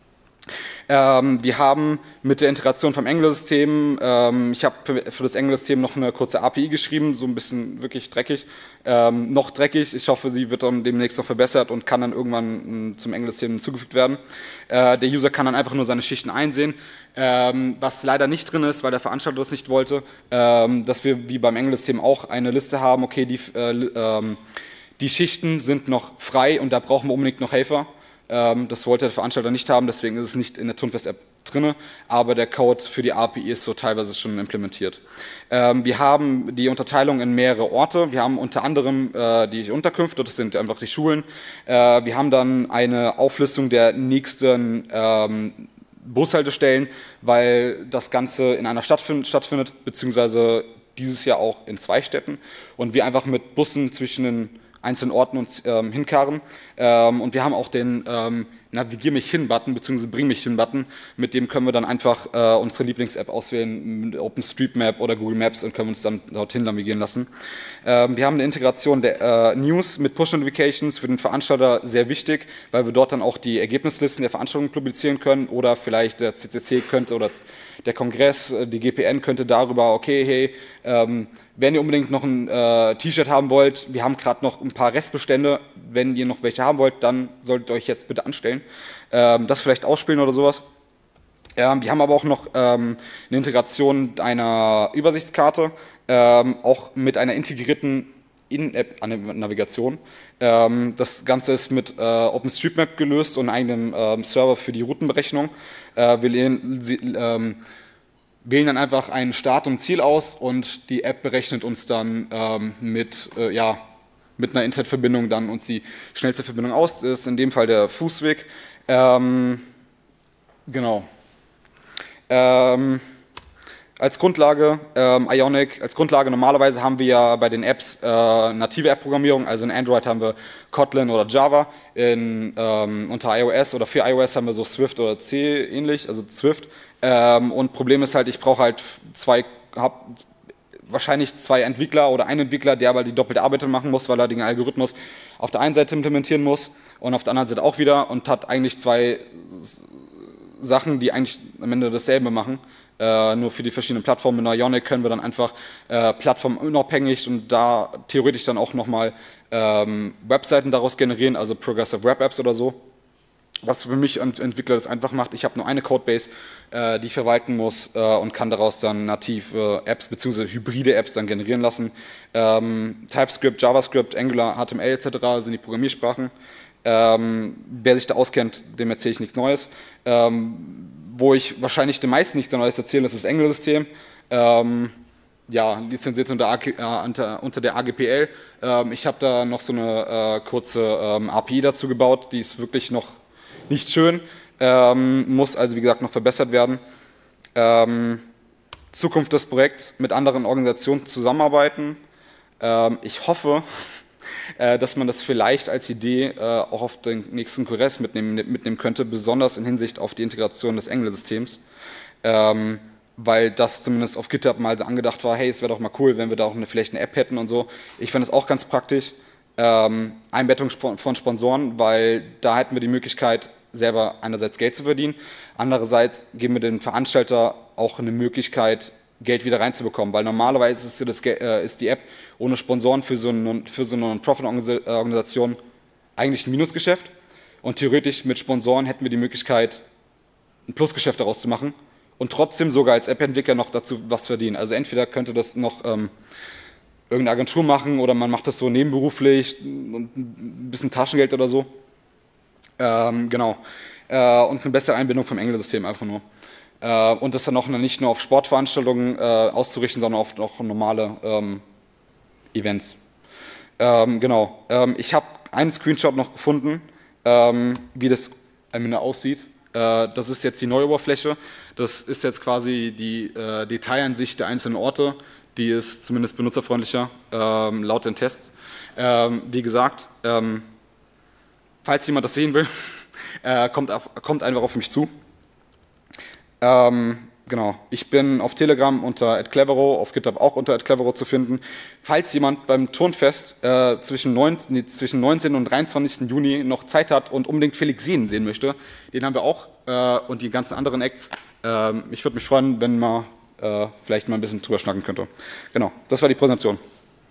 Wir haben mit der Integration vom Engel-System, ich habe für das Engel-System noch eine kurze API geschrieben, so ein bisschen wirklich dreckig, noch dreckig, ich hoffe, sie wird dann demnächst noch verbessert und kann dann irgendwann zum Engel-System hinzugefügt werden. Der User kann dann einfach nur seine Schichten einsehen, was leider nicht drin ist, weil der Veranstalter das nicht wollte, dass wir wie beim Engel-System auch eine Liste haben, okay, die Schichten sind noch frei und da brauchen wir unbedingt noch Helfer. Das wollte der Veranstalter nicht haben, deswegen ist es nicht in der Turnfest-App drin, aber der Code für die API ist so teilweise schon implementiert. Wir haben die Unterteilung in mehrere Orte, wir haben unter anderem die Unterkünfte, das sind einfach die Schulen. Wir haben dann eine Auflistung der nächsten Bushaltestellen, weil das Ganze in einer Stadt stattfindet, beziehungsweise dieses Jahr auch in 2 Städten und wir einfach mit Bussen zwischen den einzelnen Orten uns hinkarren. Und wir haben auch den Navigier mich hin-Button bzw. Bring mich hin-Button. Mit dem können wir dann einfach unsere Lieblings-App auswählen, mit OpenStreetMap oder Google Maps und können uns dann dorthin navigieren lassen. Wir haben eine Integration der News mit Push-Notifications für den Veranstalter sehr wichtig, weil wir dort dann auch die Ergebnislisten der Veranstaltung publizieren können oder vielleicht der CCC könnte oder der Kongress, die GPN könnte darüber, okay, hey, wenn ihr unbedingt noch ein T-Shirt haben wollt, wir haben gerade noch ein paar Restbestände, wenn ihr noch welche haben wollt, dann solltet ihr euch jetzt bitte anstellen. Das vielleicht ausspielen oder sowas. Wir haben aber auch noch eine Integration einer Übersichtskarte, auch mit einer integrierten In-App-Navigation. Das Ganze ist mit OpenStreetMap gelöst und einem Server für die Routenberechnung. Wir wählen dann einfach ein Start und Ziel aus und die App berechnet uns dann mit einer Internetverbindung dann uns die schnellste Verbindung aus. Das ist in dem Fall der Fußweg. Genau. Als Grundlage Ionic, als Grundlage normalerweise haben wir ja bei den Apps native App-Programmierung, also in Android haben wir Kotlin oder Java, unter iOS oder für iOS haben wir so Swift oder C ähnlich, also Swift. Und Problem ist halt, ich brauche halt wahrscheinlich 2 Entwickler oder einen Entwickler, der aber die doppelte Arbeit machen muss, weil er den Algorithmus auf der einen Seite implementieren muss und auf der anderen Seite auch wieder und hat eigentlich 2 Sachen, die eigentlich am Ende dasselbe machen. Nur für die verschiedenen Plattformen. Mit Ionic können wir dann einfach plattformunabhängig und da theoretisch dann auch nochmal Webseiten daraus generieren, also Progressive Web Apps oder so. Was für mich als Entwickler das einfach macht, ich habe nur eine Codebase, die ich verwalten muss und kann daraus dann native Apps bzw. hybride Apps dann generieren lassen. TypeScript, JavaScript, Angular, HTML etc. sind die Programmiersprachen. Wer sich da auskennt, dem erzähle ich nichts Neues. Wo ich wahrscheinlich den meisten nichts Neues erzähle, ist das Angular-System. Lizenziert unter der AGPL. Ich habe da noch so eine kurze API dazu gebaut, die ist wirklich noch nicht schön, muss also wie gesagt noch verbessert werden. Zukunft des Projekts mit anderen Organisationen zusammenarbeiten. Ich hoffe, dass man das vielleicht als Idee auch auf den nächsten Kongress mitnehmen könnte, besonders in Hinsicht auf die Integration des Angular-Systems, weil das zumindest auf GitHub mal angedacht war, hey, es wäre doch mal cool, wenn wir da auch vielleicht eine App hätten und so. Ich fände es auch ganz praktisch, Einbettung von Sponsoren, weil da hätten wir die Möglichkeit, selber einerseits Geld zu verdienen, andererseits geben wir dem Veranstalter auch eine Möglichkeit, Geld wieder reinzubekommen, weil normalerweise ist die App ohne Sponsoren für so eine Non-Profit-Organisation eigentlich ein Minusgeschäft und theoretisch mit Sponsoren hätten wir die Möglichkeit, ein Plusgeschäft daraus zu machen und trotzdem sogar als App-Entwickler noch dazu was verdienen. Also entweder könnte das noch irgendeine Agentur machen oder man macht das so nebenberuflich und ein bisschen Taschengeld oder so. Genau. Und eine bessere Einbindung vom Angular-System einfach nur. Und das dann auch nicht nur auf Sportveranstaltungen auszurichten, sondern auf auch normale Events. Genau. Ich habe einen Screenshot noch gefunden, wie das am Ende aussieht. Das ist jetzt die neue Oberfläche. Das ist jetzt quasi die Detailansicht der einzelnen Orte. Die ist zumindest benutzerfreundlicher, laut den Tests. Wie gesagt, falls jemand das sehen will, kommt einfach auf mich zu. Genau, ich bin auf Telegram unter @clevero, auf GitHub auch unter @clevero zu finden. Falls jemand beim Turnfest zwischen 19. und 23. Juni noch Zeit hat und unbedingt Felix Sien sehen möchte, den haben wir auch und die ganzen anderen Acts. Ich würde mich freuen, wenn man vielleicht mal ein bisschen drüber schnacken könnte. Genau, das war die Präsentation.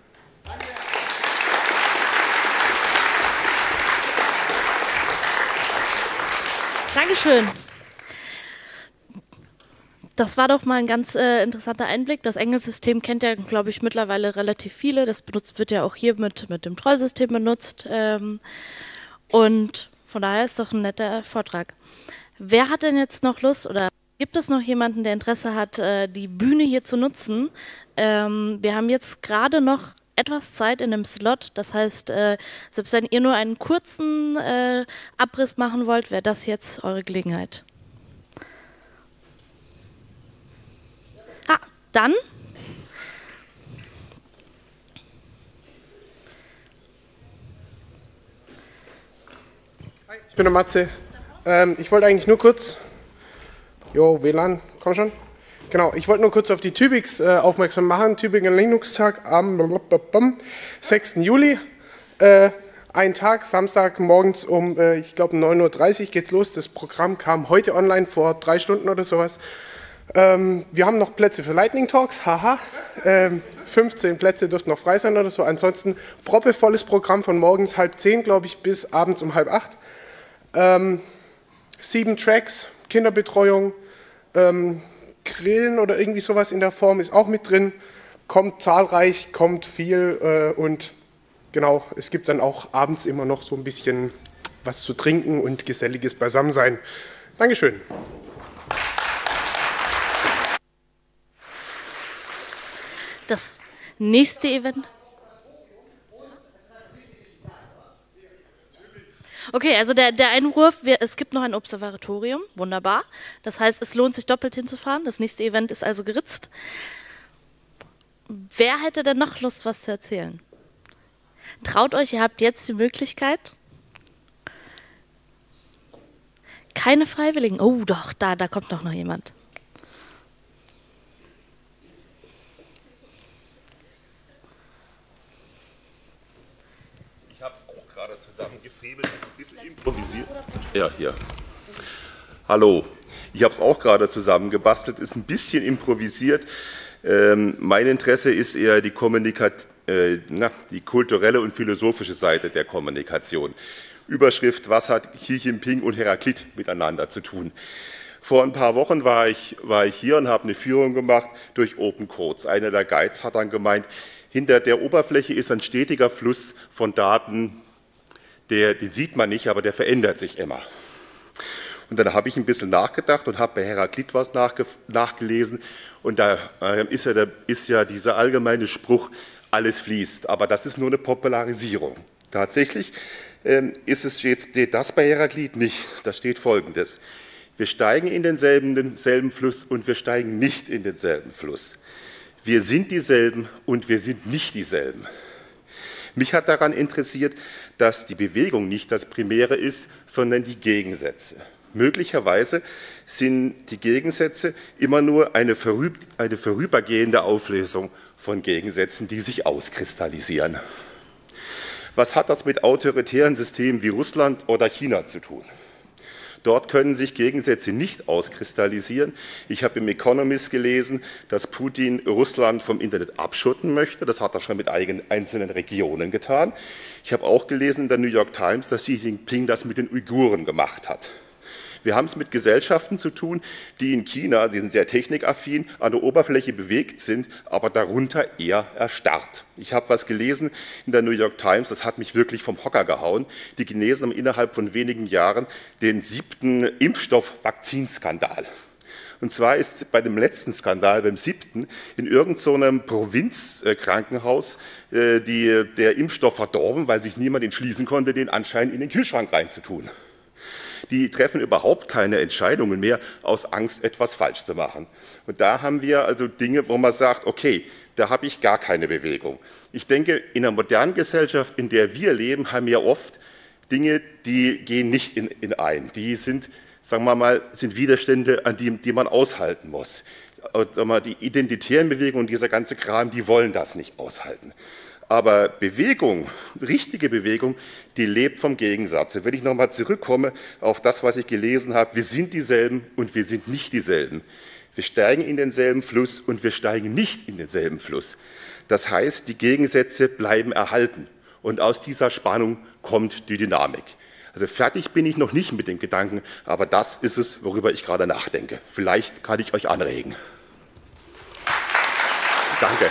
Dankeschön. Das war doch mal ein ganz interessanter Einblick. Das Angular-System kennt ja, glaube ich, mittlerweile relativ viele. Das wird ja auch hier mit dem Troll-System benutzt. Und von daher ist doch ein netter Vortrag. Wer hat denn jetzt noch Lust oder gibt es noch jemanden, der Interesse hat, die Bühne hier zu nutzen? Wir haben jetzt gerade noch etwas Zeit in dem Slot. Das heißt, selbst wenn ihr nur einen kurzen Abriss machen wollt, wäre das jetzt eure Gelegenheit. Dann bin der Matze. Ich wollte eigentlich nur kurz... Jo, WLAN, komm schon. Genau, ich wollte nur kurz auf die Tübix aufmerksam machen. Tübinger Linux-Tag am 6. Juli. Ein Tag, Samstag morgens um, ich glaube, 9:30 Uhr geht's los. Das Programm kam heute online, vor 3 Stunden oder sowas. Wir haben noch Plätze für Lightning Talks, haha. 15 Plätze dürften noch frei sein oder so. Ansonsten proppevolles Programm von morgens 7:30, glaube ich, bis abends um 7:30. 7 Tracks, Kinderbetreuung, Grillen oder irgendwie sowas in der Form ist auch mit drin. Kommt zahlreich, kommt viel und genau, es gibt dann auch abends immer noch so ein bisschen was zu trinken und geselliges Beisammensein. Dankeschön. Das nächste Event. Okay, also der Einwurf, es gibt noch ein Observatorium, wunderbar. Das heißt, es lohnt sich doppelt hinzufahren. Das nächste Event ist also geritzt. Wer hätte denn noch Lust, was zu erzählen? Traut euch, ihr habt jetzt die Möglichkeit. Keine Freiwilligen. Oh doch, da kommt doch noch jemand. Ich habe es auch gerade zusammengefriemelt, ist ein bisschen improvisiert. Ja, hier. Hallo. Ich habe es auch gerade zusammengebastelt, ist ein bisschen improvisiert. Mein Interesse ist eher die kulturelle und philosophische Seite der Kommunikation. Überschrift: Was hat Xi Jinping und Heraklit miteinander zu tun? Vor ein paar Wochen war ich hier und habe eine Führung gemacht durch Open Codes. Einer der Guides hat dann gemeint, hinter der Oberfläche ist ein stetiger Fluss von Daten, den sieht man nicht, aber der verändert sich immer. Und dann habe ich ein bisschen nachgedacht und habe bei Heraklit was nachgelesen. Und da ist ja dieser allgemeine Spruch, alles fließt. Aber das ist nur eine Popularisierung. Tatsächlich steht das bei Heraklit nicht. Da steht Folgendes: Wir steigen in denselben Fluss und wir steigen nicht in denselben Fluss. Wir sind dieselben und wir sind nicht dieselben. Mich hat daran interessiert, dass die Bewegung nicht das Primäre ist, sondern die Gegensätze. Möglicherweise sind die Gegensätze immer nur eine vorübergehende Auflösung von Gegensätzen, die sich auskristallisieren. Was hat das mit autoritären Systemen wie Russland oder China zu tun? Dort können sich Gegensätze nicht auskristallisieren. Ich habe im Economist gelesen, dass Putin Russland vom Internet abschotten möchte. Das hat er schon mit einzelnen Regionen getan. Ich habe auch gelesen in der New York Times, dass Xi Jinping das mit den Uiguren gemacht hat. Wir haben es mit Gesellschaften zu tun, die in China, die sind sehr technikaffin, an der Oberfläche bewegt sind, aber darunter eher erstarrt. Ich habe was gelesen in der New York Times, das hat mich wirklich vom Hocker gehauen. Die Chinesen haben innerhalb von wenigen Jahren den 7. Impfstoff-Vakzinskandal. Und zwar ist bei dem letzten Skandal, beim 7., in irgendeinem Provinzkrankenhaus der Impfstoff verdorben, weil sich niemand entschließen konnte, den anscheinend in den Kühlschrank reinzutun. Die treffen überhaupt keine Entscheidungen mehr aus Angst, etwas falsch zu machen. Und da haben wir also Dinge, wo man sagt, okay, da habe ich gar keine Bewegung. Ich denke, in einer modernen Gesellschaft, in der wir leben, haben wir oft Dinge, die gehen nicht in ein. Die sind, sagen wir mal, sind Widerstände, an die man aushalten muss. Die identitären Bewegungen und dieser ganze Kram, die wollen das nicht aushalten. Aber Bewegung, richtige Bewegung, die lebt vom Gegensatz. Und wenn ich nochmal zurückkomme auf das, was ich gelesen habe, wir sind dieselben und wir sind nicht dieselben. Wir steigen in denselben Fluss und wir steigen nicht in denselben Fluss. Das heißt, die Gegensätze bleiben erhalten. Und aus dieser Spannung kommt die Dynamik. Also fertig bin ich noch nicht mit dem Gedanken, aber das ist es, worüber ich gerade nachdenke. Vielleicht kann ich euch anregen. Danke.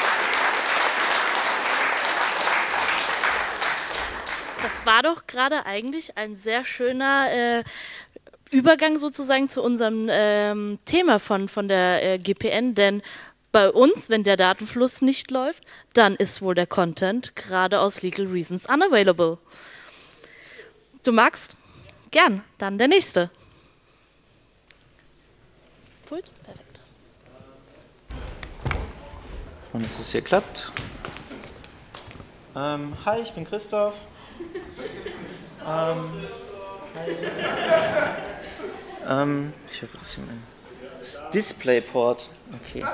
Das war doch gerade eigentlich ein sehr schöner Übergang sozusagen zu unserem Thema von der GPN, denn bei uns, wenn der Datenfluss nicht läuft, dann ist wohl der Content gerade aus Legal Reasons unavailable. Du magst? Gern, dann der nächste. Pult? Perfekt. Und dass es hier klappt. Hi, ich bin Christoph. Ich hoffe, das hier das Displayport. Okay.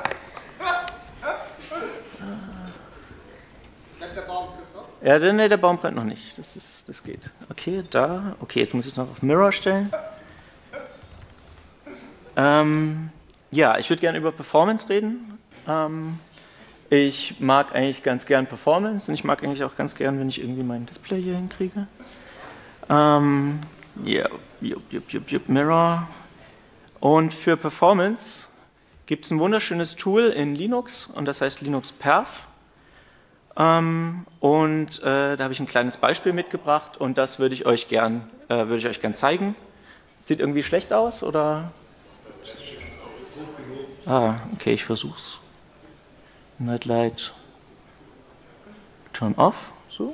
Der Baum, Christoph? Ja, nee, der Baum brennt noch nicht. Das geht. Okay, da. Okay, jetzt muss ich es noch auf Mirror stellen. Ja, ich würde gerne über Performance reden. Ich mag eigentlich ganz gern Performance und ich mag eigentlich auch ganz gern, wenn ich irgendwie mein Display hier hinkriege. Ja, Mirror. Und für Performance gibt es ein wunderschönes Tool in Linux und das heißt Linux Perf. Da habe ich ein kleines Beispiel mitgebracht und das würde ich euch gern zeigen. Sieht irgendwie schlecht aus oder? Okay, ich versuch's. Nightlight turn off. So.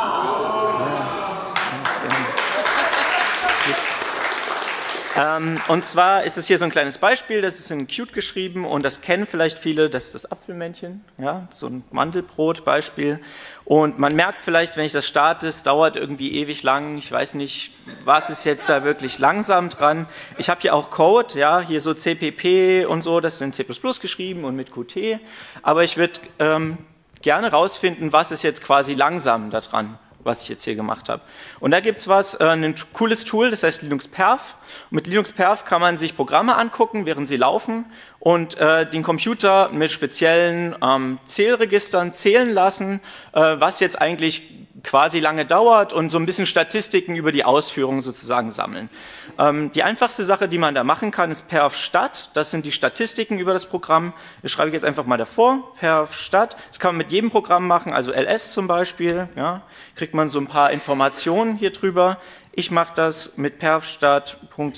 Und zwar ist es hier so ein kleines Beispiel, das ist in Qt geschrieben und das kennen vielleicht viele, das ist das Apfelmännchen, ja, so ein Mandelbrot-Beispiel. Und man merkt vielleicht, wenn ich das starte, es dauert irgendwie ewig lang, ich weiß nicht, was ist jetzt da wirklich langsam dran. Ich habe hier auch Code, ja, hier so CPP und so, das ist in C++ geschrieben und mit Qt, aber ich würde gerne rausfinden, was ist jetzt quasi langsam da dran, was ich jetzt hier gemacht habe. Und da gibt es ein cooles Tool, das heißt Linux Perf. Und mit Linux Perf kann man sich Programme angucken, während sie laufen und den Computer mit speziellen Zählregistern zählen lassen, was jetzt eigentlich quasi lange dauert und so ein bisschen Statistiken über die Ausführung sozusagen sammeln. Die einfachste Sache, die man da machen kann, ist perf stat. Das sind die Statistiken über das Programm. Das schreibe ich jetzt einfach mal davor. Perf stat. Das kann man mit jedem Programm machen, also ls zum Beispiel. Ja, kriegt man so ein paar Informationen hier drüber. Ich mache das mit perf stat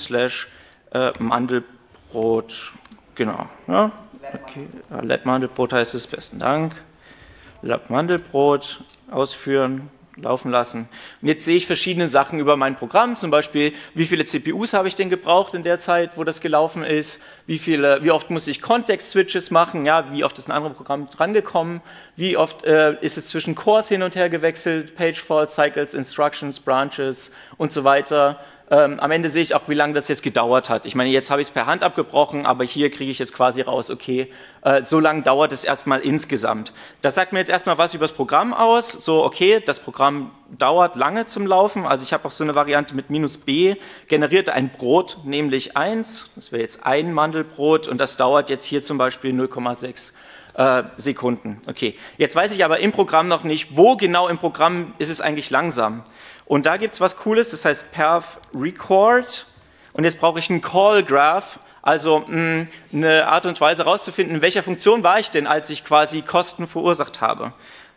/Mandelbrot. Genau. Ja, okay. Lab Mandelbrot heißt es. Besten Dank. Lab Mandelbrot. Ausführen, laufen lassen. Und jetzt sehe ich verschiedene Sachen über mein Programm, zum Beispiel, wie viele CPUs habe ich denn gebraucht in der Zeit, wo das gelaufen ist, wie oft muss ich Context-Switches machen, ja, wie oft ist ein anderes Programm drangekommen, wie oft ist es zwischen Cores hin und her gewechselt, Page-Faults, Cycles, Instructions, Branches und so weiter. Am Ende sehe ich auch, wie lange das jetzt gedauert hat. Ich meine, jetzt habe ich es per Hand abgebrochen, aber hier kriege ich jetzt quasi raus, okay, so lange dauert es erstmal insgesamt. Das sagt mir jetzt erstmal was über das Programm aus. So, okay, das Programm dauert lange zum Laufen. Also ich habe auch so eine Variante mit -b, generierte ein Brot, nämlich 1. Das wäre jetzt ein Mandelbrot und das dauert jetzt hier zum Beispiel 0,6 Sekunden. Okay, jetzt weiß ich aber im Programm noch nicht, wo genau im Programm ist es eigentlich langsam. Und da gibt es was Cooles, das heißt perf record. Und jetzt brauche ich einen Call Graph, also eine Art und Weise herauszufinden, in welcher Funktion war ich denn, als ich quasi Kosten verursacht habe.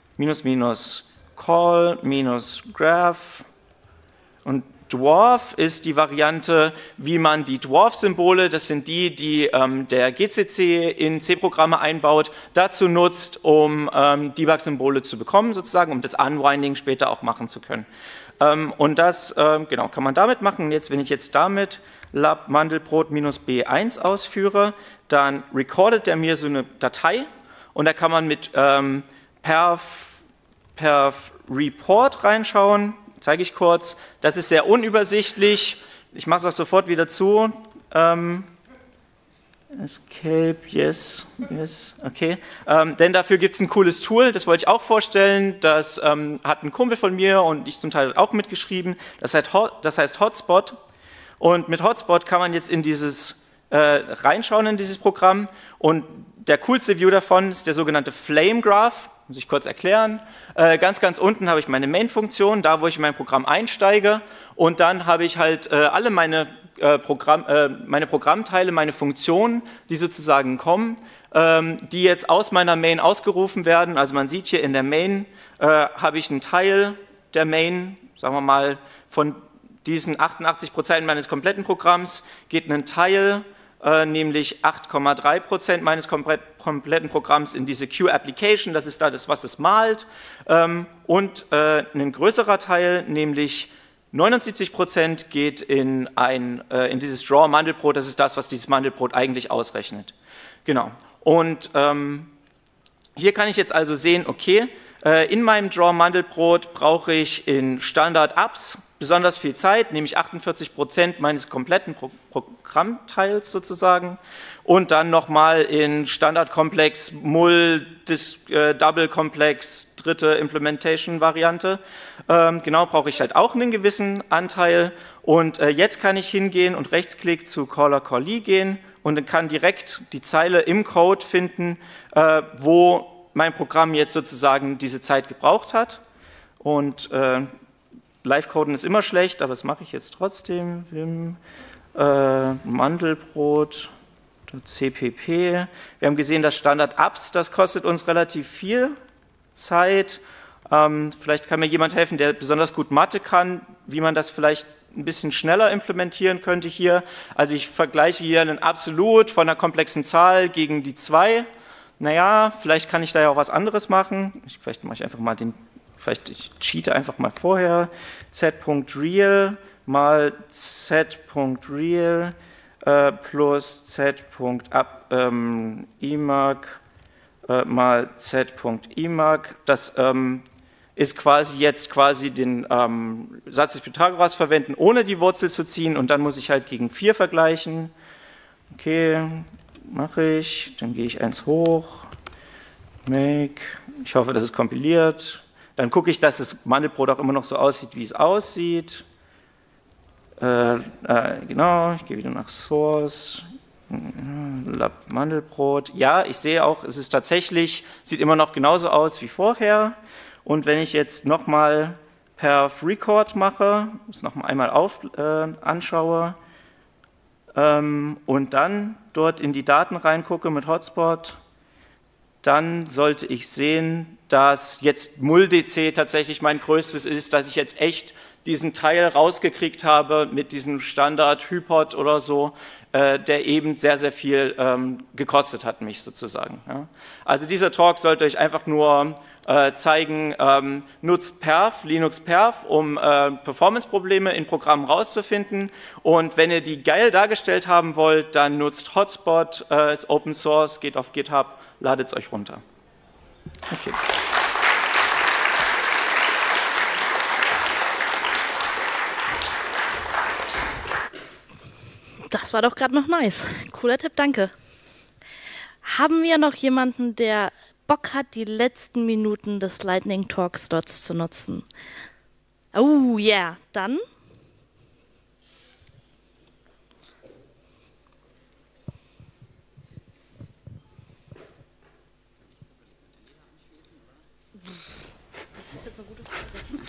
Call Graph. Und Dwarf ist die Variante, wie man die Dwarf-Symbole, das sind die der GCC in C-Programme einbaut, dazu nutzt, um Debug-Symbole zu bekommen, sozusagen, um das Unwinding später auch machen zu können. Und das genau, kann man damit machen. Und jetzt, wenn ich jetzt damit lab Mandelbrot -b1 ausführe, dann recordet er mir so eine Datei und da kann man mit perf report reinschauen. Zeige ich kurz. Das ist sehr unübersichtlich. Ich mache es auch sofort wieder zu. Escape, yes, okay. Denn dafür gibt es ein cooles Tool, das wollte ich auch vorstellen. Das hat ein Kumpel von mir und ich zum Teil auch mitgeschrieben. Das heißt Hotspot. Und mit Hotspot kann man jetzt in dieses reinschauen in dieses Programm. Und der coolste View davon ist der sogenannte Flame Graph. Muss ich kurz erklären. Ganz unten habe ich meine Main-Funktion, da wo ich in mein Programm einsteige. Und dann habe ich halt alle meine Programmteile, meine Funktionen, die sozusagen kommen, die jetzt aus meiner Main ausgerufen werden. Also man sieht hier in der Main habe ich einen Teil der Main, sagen wir mal, von diesen 88% meines kompletten Programms geht ein Teil, nämlich 8,3% meines kompletten Programms in diese Q-Application, das ist da das, was es malt, und ein größerer Teil, nämlich 79% geht in dieses Draw Mandelbrot, das ist das, was dieses Mandelbrot eigentlich ausrechnet. Genau. Und hier kann ich jetzt also sehen, okay, in meinem Draw Mandelbrot brauche ich in Standard-Ups besonders viel Zeit, nämlich 48% meines kompletten Programmteils sozusagen, und dann nochmal in Standard-Komplex, Mull, Double-Komplex, dritte Implementation-Variante. Genau, brauche ich halt auch einen gewissen Anteil, und jetzt kann ich hingehen und Rechtsklick zu Caller Callee gehen und dann kann direkt die Zeile im Code finden, wo mein Programm jetzt sozusagen diese Zeit gebraucht hat. Und Live-Coden ist immer schlecht, aber das mache ich jetzt trotzdem. Vim Mandelbrot.cpp. Wir haben gesehen, dass Standard-Ups, das kostet uns relativ viel Zeit. Vielleicht kann mir jemand helfen, der besonders gut Mathe kann, wie man das vielleicht ein bisschen schneller implementieren könnte hier. Also ich vergleiche hier einen Absolut von einer komplexen Zahl gegen die 2. Naja, vielleicht kann ich da ja auch was anderes machen. Vielleicht mache ich einfach mal ich cheate einfach mal vorher. z.real mal z.real plus z.imag mal z.imag. Das ist jetzt quasi den Satz des Pythagoras verwenden, ohne die Wurzel zu ziehen, und dann muss ich halt gegen 4 vergleichen. Okay, mache ich, dann gehe ich 1 hoch, make, ich hoffe, das ist kompiliert, dann gucke ich, dass das Mandelbrot auch immer noch so aussieht, wie es aussieht. Genau, ich gehe wieder nach Source, Lab Mandelbrot, ja, ich sehe auch, es ist tatsächlich, sieht immer noch genauso aus wie vorher, und wenn ich jetzt nochmal perf record mache, das nochmal einmal anschaue, und dann dort in die Daten reingucke mit Hotspot, dann sollte ich sehen, dass jetzt MullDC tatsächlich mein größtes ist, dass ich jetzt echt diesen Teil rausgekriegt habe mit diesem Standard-Hypod oder so, der eben sehr, sehr viel gekostet hat mich sozusagen. Ja. Also dieser Talk sollte euch einfach nur zeigen, nutzt perf, Linux perf, um Performance-Probleme in Programmen rauszufinden, und wenn ihr die geil dargestellt haben wollt, dann nutzt Hotspot, ist Open Source, geht auf GitHub, ladet es euch runter. Okay. Das war doch gerade noch nice. Cooler Tipp, danke. Haben wir noch jemanden, der Bock hat, die letzten Minuten des Lightning Talk Slots zu nutzen? Oh ja, yeah. Dann. Das ist jetzt eine gute Frage.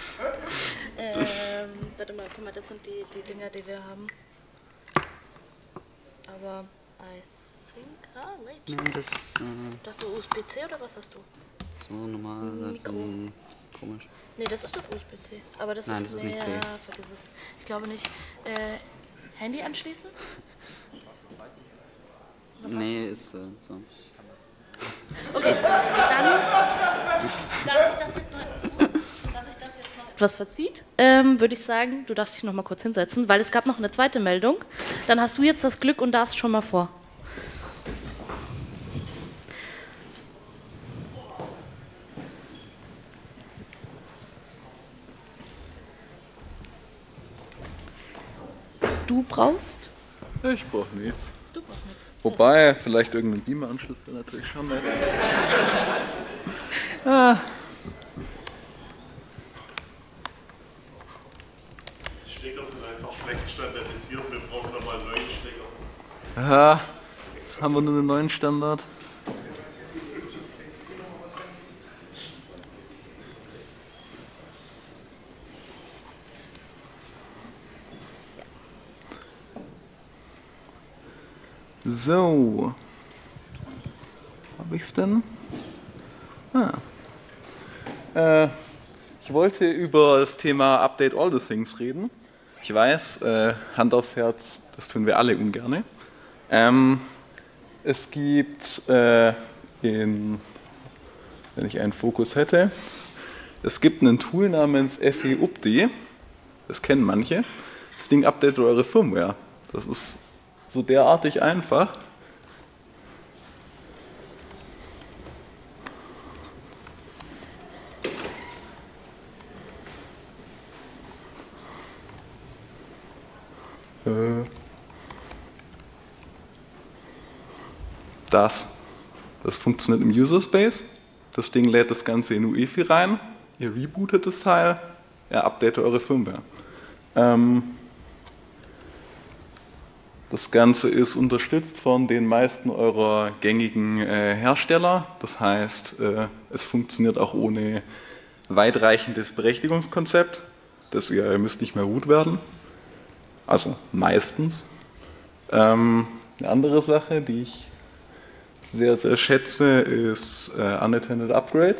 Warte mal, guck mal, das sind die Dinger, die wir haben. Aber I think, wait. Nein, das Das ist so USB-C oder was hast du? so normal, Mikro. so komisch. Nee, das ist doch USB-C. Aber das Nein, ist, das ist nicht C. Ja, vergiss es. Ich glaube nicht. Handy anschließen? Nee, ist so. Okay, dann darf ich das jetzt noch etwas verzieht, würde ich sagen, du darfst dich noch mal kurz hinsetzen, weil es gab noch eine zweite Meldung. Dann hast du jetzt das Glück und darfst schon mal vor. Du brauchst? Ich brauche nichts. Du brauchst nichts. Wobei, vielleicht irgendein Beamer-Anschluss wäre natürlich schon nett. Die Stecker sind einfach schlecht standardisiert, wir brauchen nochmal einen neuen Stecker. Ja, jetzt haben wir nur einen neuen Standard. So, habe ich es denn? Ich wollte über das Thema Update All the Things reden. Ich weiß, Hand aufs Herz, das tun wir alle ungerne. Es gibt, wenn ich einen Fokus hätte, es gibt ein Tool namens FEUPD, das kennen manche. Das Ding updatet eure Firmware. Das ist so derartig einfach. Das funktioniert im User Space. Das Ding lädt das Ganze in UEFI rein. Ihr rebootet das Teil. Ihr updatet eure Firmware. Das Ganze ist unterstützt von den meisten eurer gängigen Hersteller. Das heißt, es funktioniert auch ohne weitreichendes Berechtigungskonzept. Ihr müsst nicht mehr root werden. Also meistens. Eine andere Sache, die ich sehr, sehr schätze, ist Unattended Upgrade.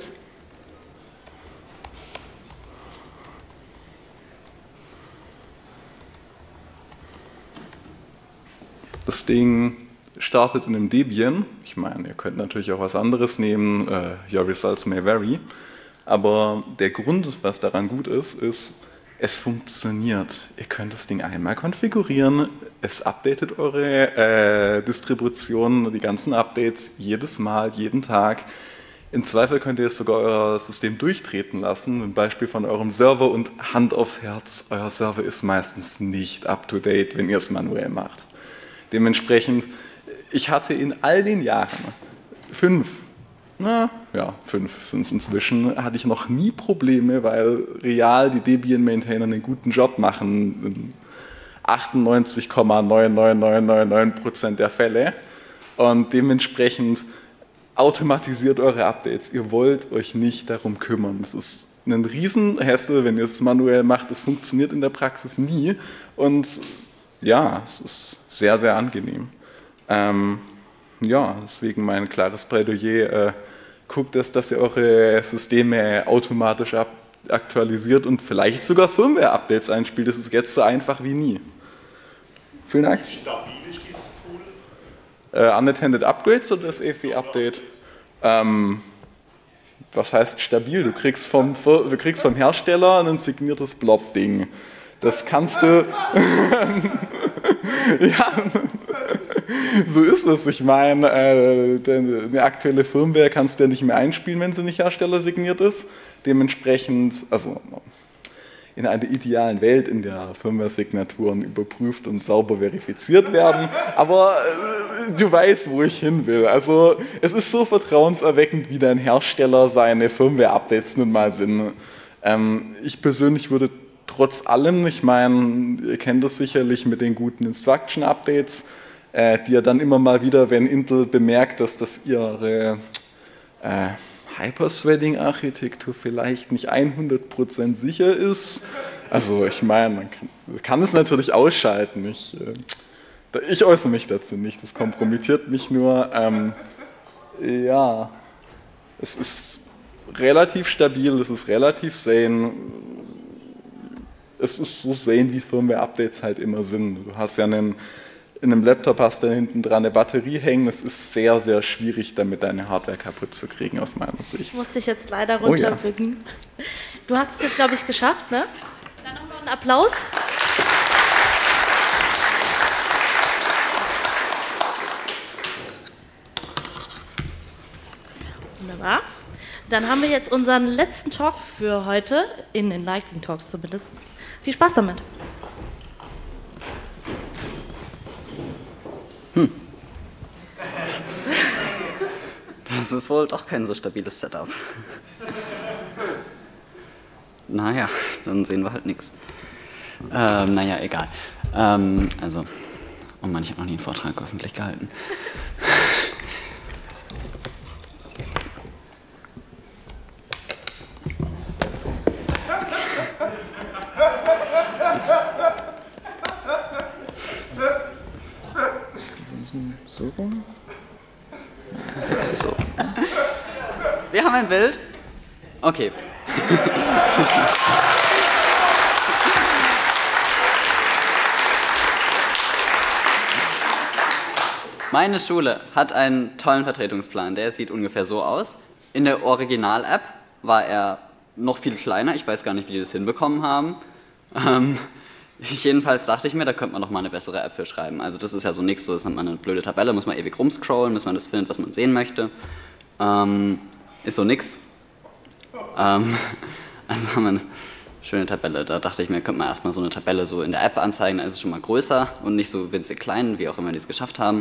Das Ding startet in einem Debian. Ich meine, ihr könnt natürlich auch was anderes nehmen. Your results may vary. Aber der Grund, was daran gut ist, es funktioniert. Ihr könnt das Ding einmal konfigurieren. Es updatet eure Distribution, die ganzen Updates jedes Mal, jeden Tag. Im Zweifel könnt ihr es sogar euer System durchtreten lassen. Ein Beispiel von eurem Server und Hand aufs Herz. Euer Server ist meistens nicht up to date, wenn ihr es manuell macht. Dementsprechend, ich hatte in all den Jahren 5 sind es inzwischen, hatte ich noch nie Probleme, weil real die Debian-Maintainer einen guten Job machen, in 98,99999% der Fälle, und dementsprechend automatisiert eure Updates. Ihr wollt euch nicht darum kümmern. Es ist ein Riesenhassel, wenn ihr es manuell macht. Es funktioniert in der Praxis nie und ja, es ist sehr, sehr angenehm. Deswegen mein klares Plädoyer, guckt, dass ihr eure Systeme automatisch aktualisiert und vielleicht sogar Firmware-Updates einspielt. Das ist jetzt so einfach wie nie. Vielen Dank. Wie stabil ist dieses Tool? Unattended Upgrades oder das EFI-Update? Was heißt stabil? Du kriegst vom Hersteller ein signiertes Blob-Ding. Das kannst du... ja, so ist es. Ich meine, eine aktuelle Firmware kannst du ja nicht mehr einspielen, wenn sie nicht herstellersigniert ist. Dementsprechend, also in einer idealen Welt, in der Firmware-Signaturen überprüft und sauber verifiziert werden. Aber du weißt, wo ich hin will. Also es ist so vertrauenserweckend, wie dein Hersteller seine Firmware-Updates nun mal sind. Ich persönlich würde trotz allem, ich meine, ihr kennt das sicherlich mit den guten Instruction-Updates, die ja dann immer mal wieder, wenn Intel bemerkt, dass das ihre Hyper-Threading-Architektur vielleicht nicht 100% sicher ist. Also ich meine, man kann es natürlich ausschalten. Ich äußere mich dazu nicht, das kompromittiert mich nur. Ja, es ist relativ stabil, es ist relativ sane. Es ist so sane, wie Firmware-Updates halt immer sind. Du hast ja in einem Laptop hast du hinten dran eine Batterie hängen. Es ist sehr, sehr schwierig, damit deine Hardware kaputt zu kriegen, aus meiner Sicht. Ich muss dich jetzt leider runterbücken. Oh, ja. Du hast es jetzt, glaube ich, geschafft, ne? Dann nochmal einen Applaus. Wunderbar. Dann haben wir jetzt unseren letzten Talk für heute, in den Lightning Talks zumindest. Viel Spaß damit. Das ist wohl doch kein so stabiles Setup. Naja, dann sehen wir halt nichts. Naja, egal. Also, oh Mann, ich habe noch nie einen Vortrag öffentlich gehalten. So rum? Jetzt ist so. Wir haben ein Bild. Okay. Meine Schule hat einen tollen Vertretungsplan. Der sieht ungefähr so aus. In der Original-App war er noch viel kleiner. Ich weiß gar nicht, wie die das hinbekommen haben. Jedenfalls dachte ich mir, da könnte man noch mal eine bessere App für schreiben. Also das ist ja so nichts, so ist dann eine blöde Tabelle, muss man ewig rumscrollen, bis man das findet, was man sehen möchte. Ist so nix. Also haben wir eine schöne Tabelle. Da dachte ich mir, könnte man erstmal so eine Tabelle so in der App anzeigen, dann ist es schon mal größer und nicht so winzig klein, wie auch immer die es geschafft haben.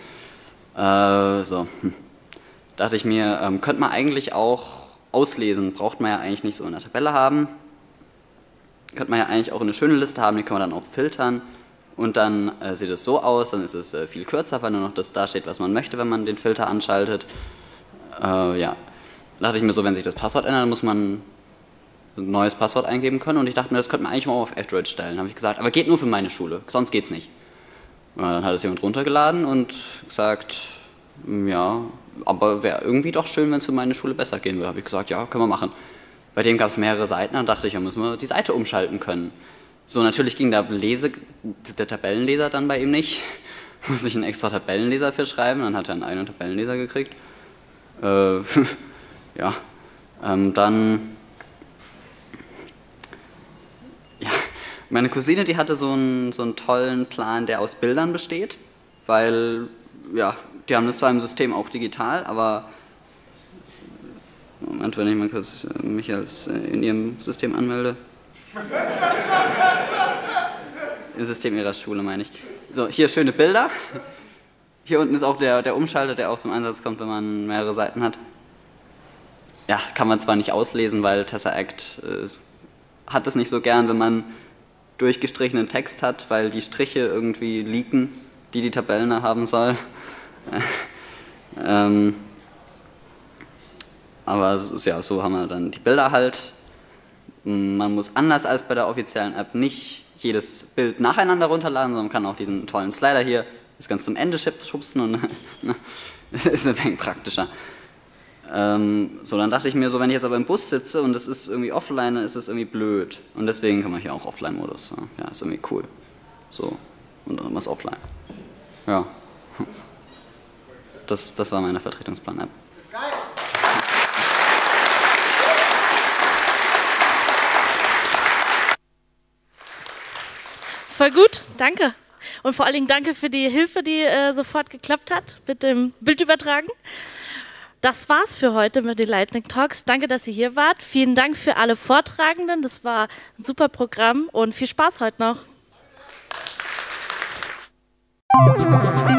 Dachte ich mir, könnte man eigentlich auch auslesen, braucht man ja eigentlich nicht so in der Tabelle haben. Könnte man ja eigentlich auch eine schöne Liste haben, die kann man dann auch filtern. Und dann sieht es so aus, dann ist es viel kürzer, weil nur noch das da steht, was man möchte, wenn man den Filter anschaltet. Ja, dachte ich mir so, wenn sich das Passwort ändert, dann muss man ein neues Passwort eingeben können. Und ich dachte mir, das könnte man eigentlich mal auf Android stellen. Dann habe ich gesagt, aber geht nur für meine Schule, sonst geht's nicht. Dann hat es jemand runtergeladen und gesagt, ja, aber wäre irgendwie doch schön, wenn es für meine Schule besser gehen würde. Habe ich gesagt, ja, können wir machen. Bei dem gab es mehrere Seiten, dann dachte ich, ja, müssen wir die Seite umschalten können. So, natürlich ging der Tabellenleser dann bei ihm nicht. Muss ich einen extra Tabellenleser für schreiben, dann hat er einen eigenen Tabellenleser gekriegt. Ja, dann... Ja, meine Cousine, die hatte so einen tollen Plan, der aus Bildern besteht, weil, ja, die haben das zwar im System auch digital, aber... Moment, wenn ich mal kurz mich in ihrem System anmelde. Im System ihrer Schule, meine ich. So, hier schöne Bilder. Hier unten ist auch der Umschalter, der auch zum Einsatz kommt, wenn man mehrere Seiten hat. Ja, kann man zwar nicht auslesen, weil Tesseract hat es nicht so gern, wenn man durchgestrichenen Text hat, weil die Striche irgendwie leaken, die Tabellen haben soll. Aber ja, so haben wir dann die Bilder halt. Man muss anders als bei der offiziellen App nicht jedes Bild nacheinander runterladen, sondern man kann auch diesen tollen Slider hier bis ganz zum Ende schubsen und das ist ein wenig praktischer. So, dann dachte ich mir so, wenn ich jetzt aber im Bus sitze und es ist irgendwie offline, dann ist es irgendwie blöd. Und deswegen kann man hier auch Offline-Modus. Ja, ist irgendwie cool. So, und dann immer ist offline. Ja. Das war meine Vertretungsplan-App. Ist geil. Voll gut, danke. Und vor allen Dingen danke für die Hilfe, die sofort geklappt hat mit dem Bildübertragen. Das war's für heute mit den Lightning Talks. Danke, dass ihr hier wart. Vielen Dank für alle Vortragenden. Das war ein super Programm und viel Spaß heute noch.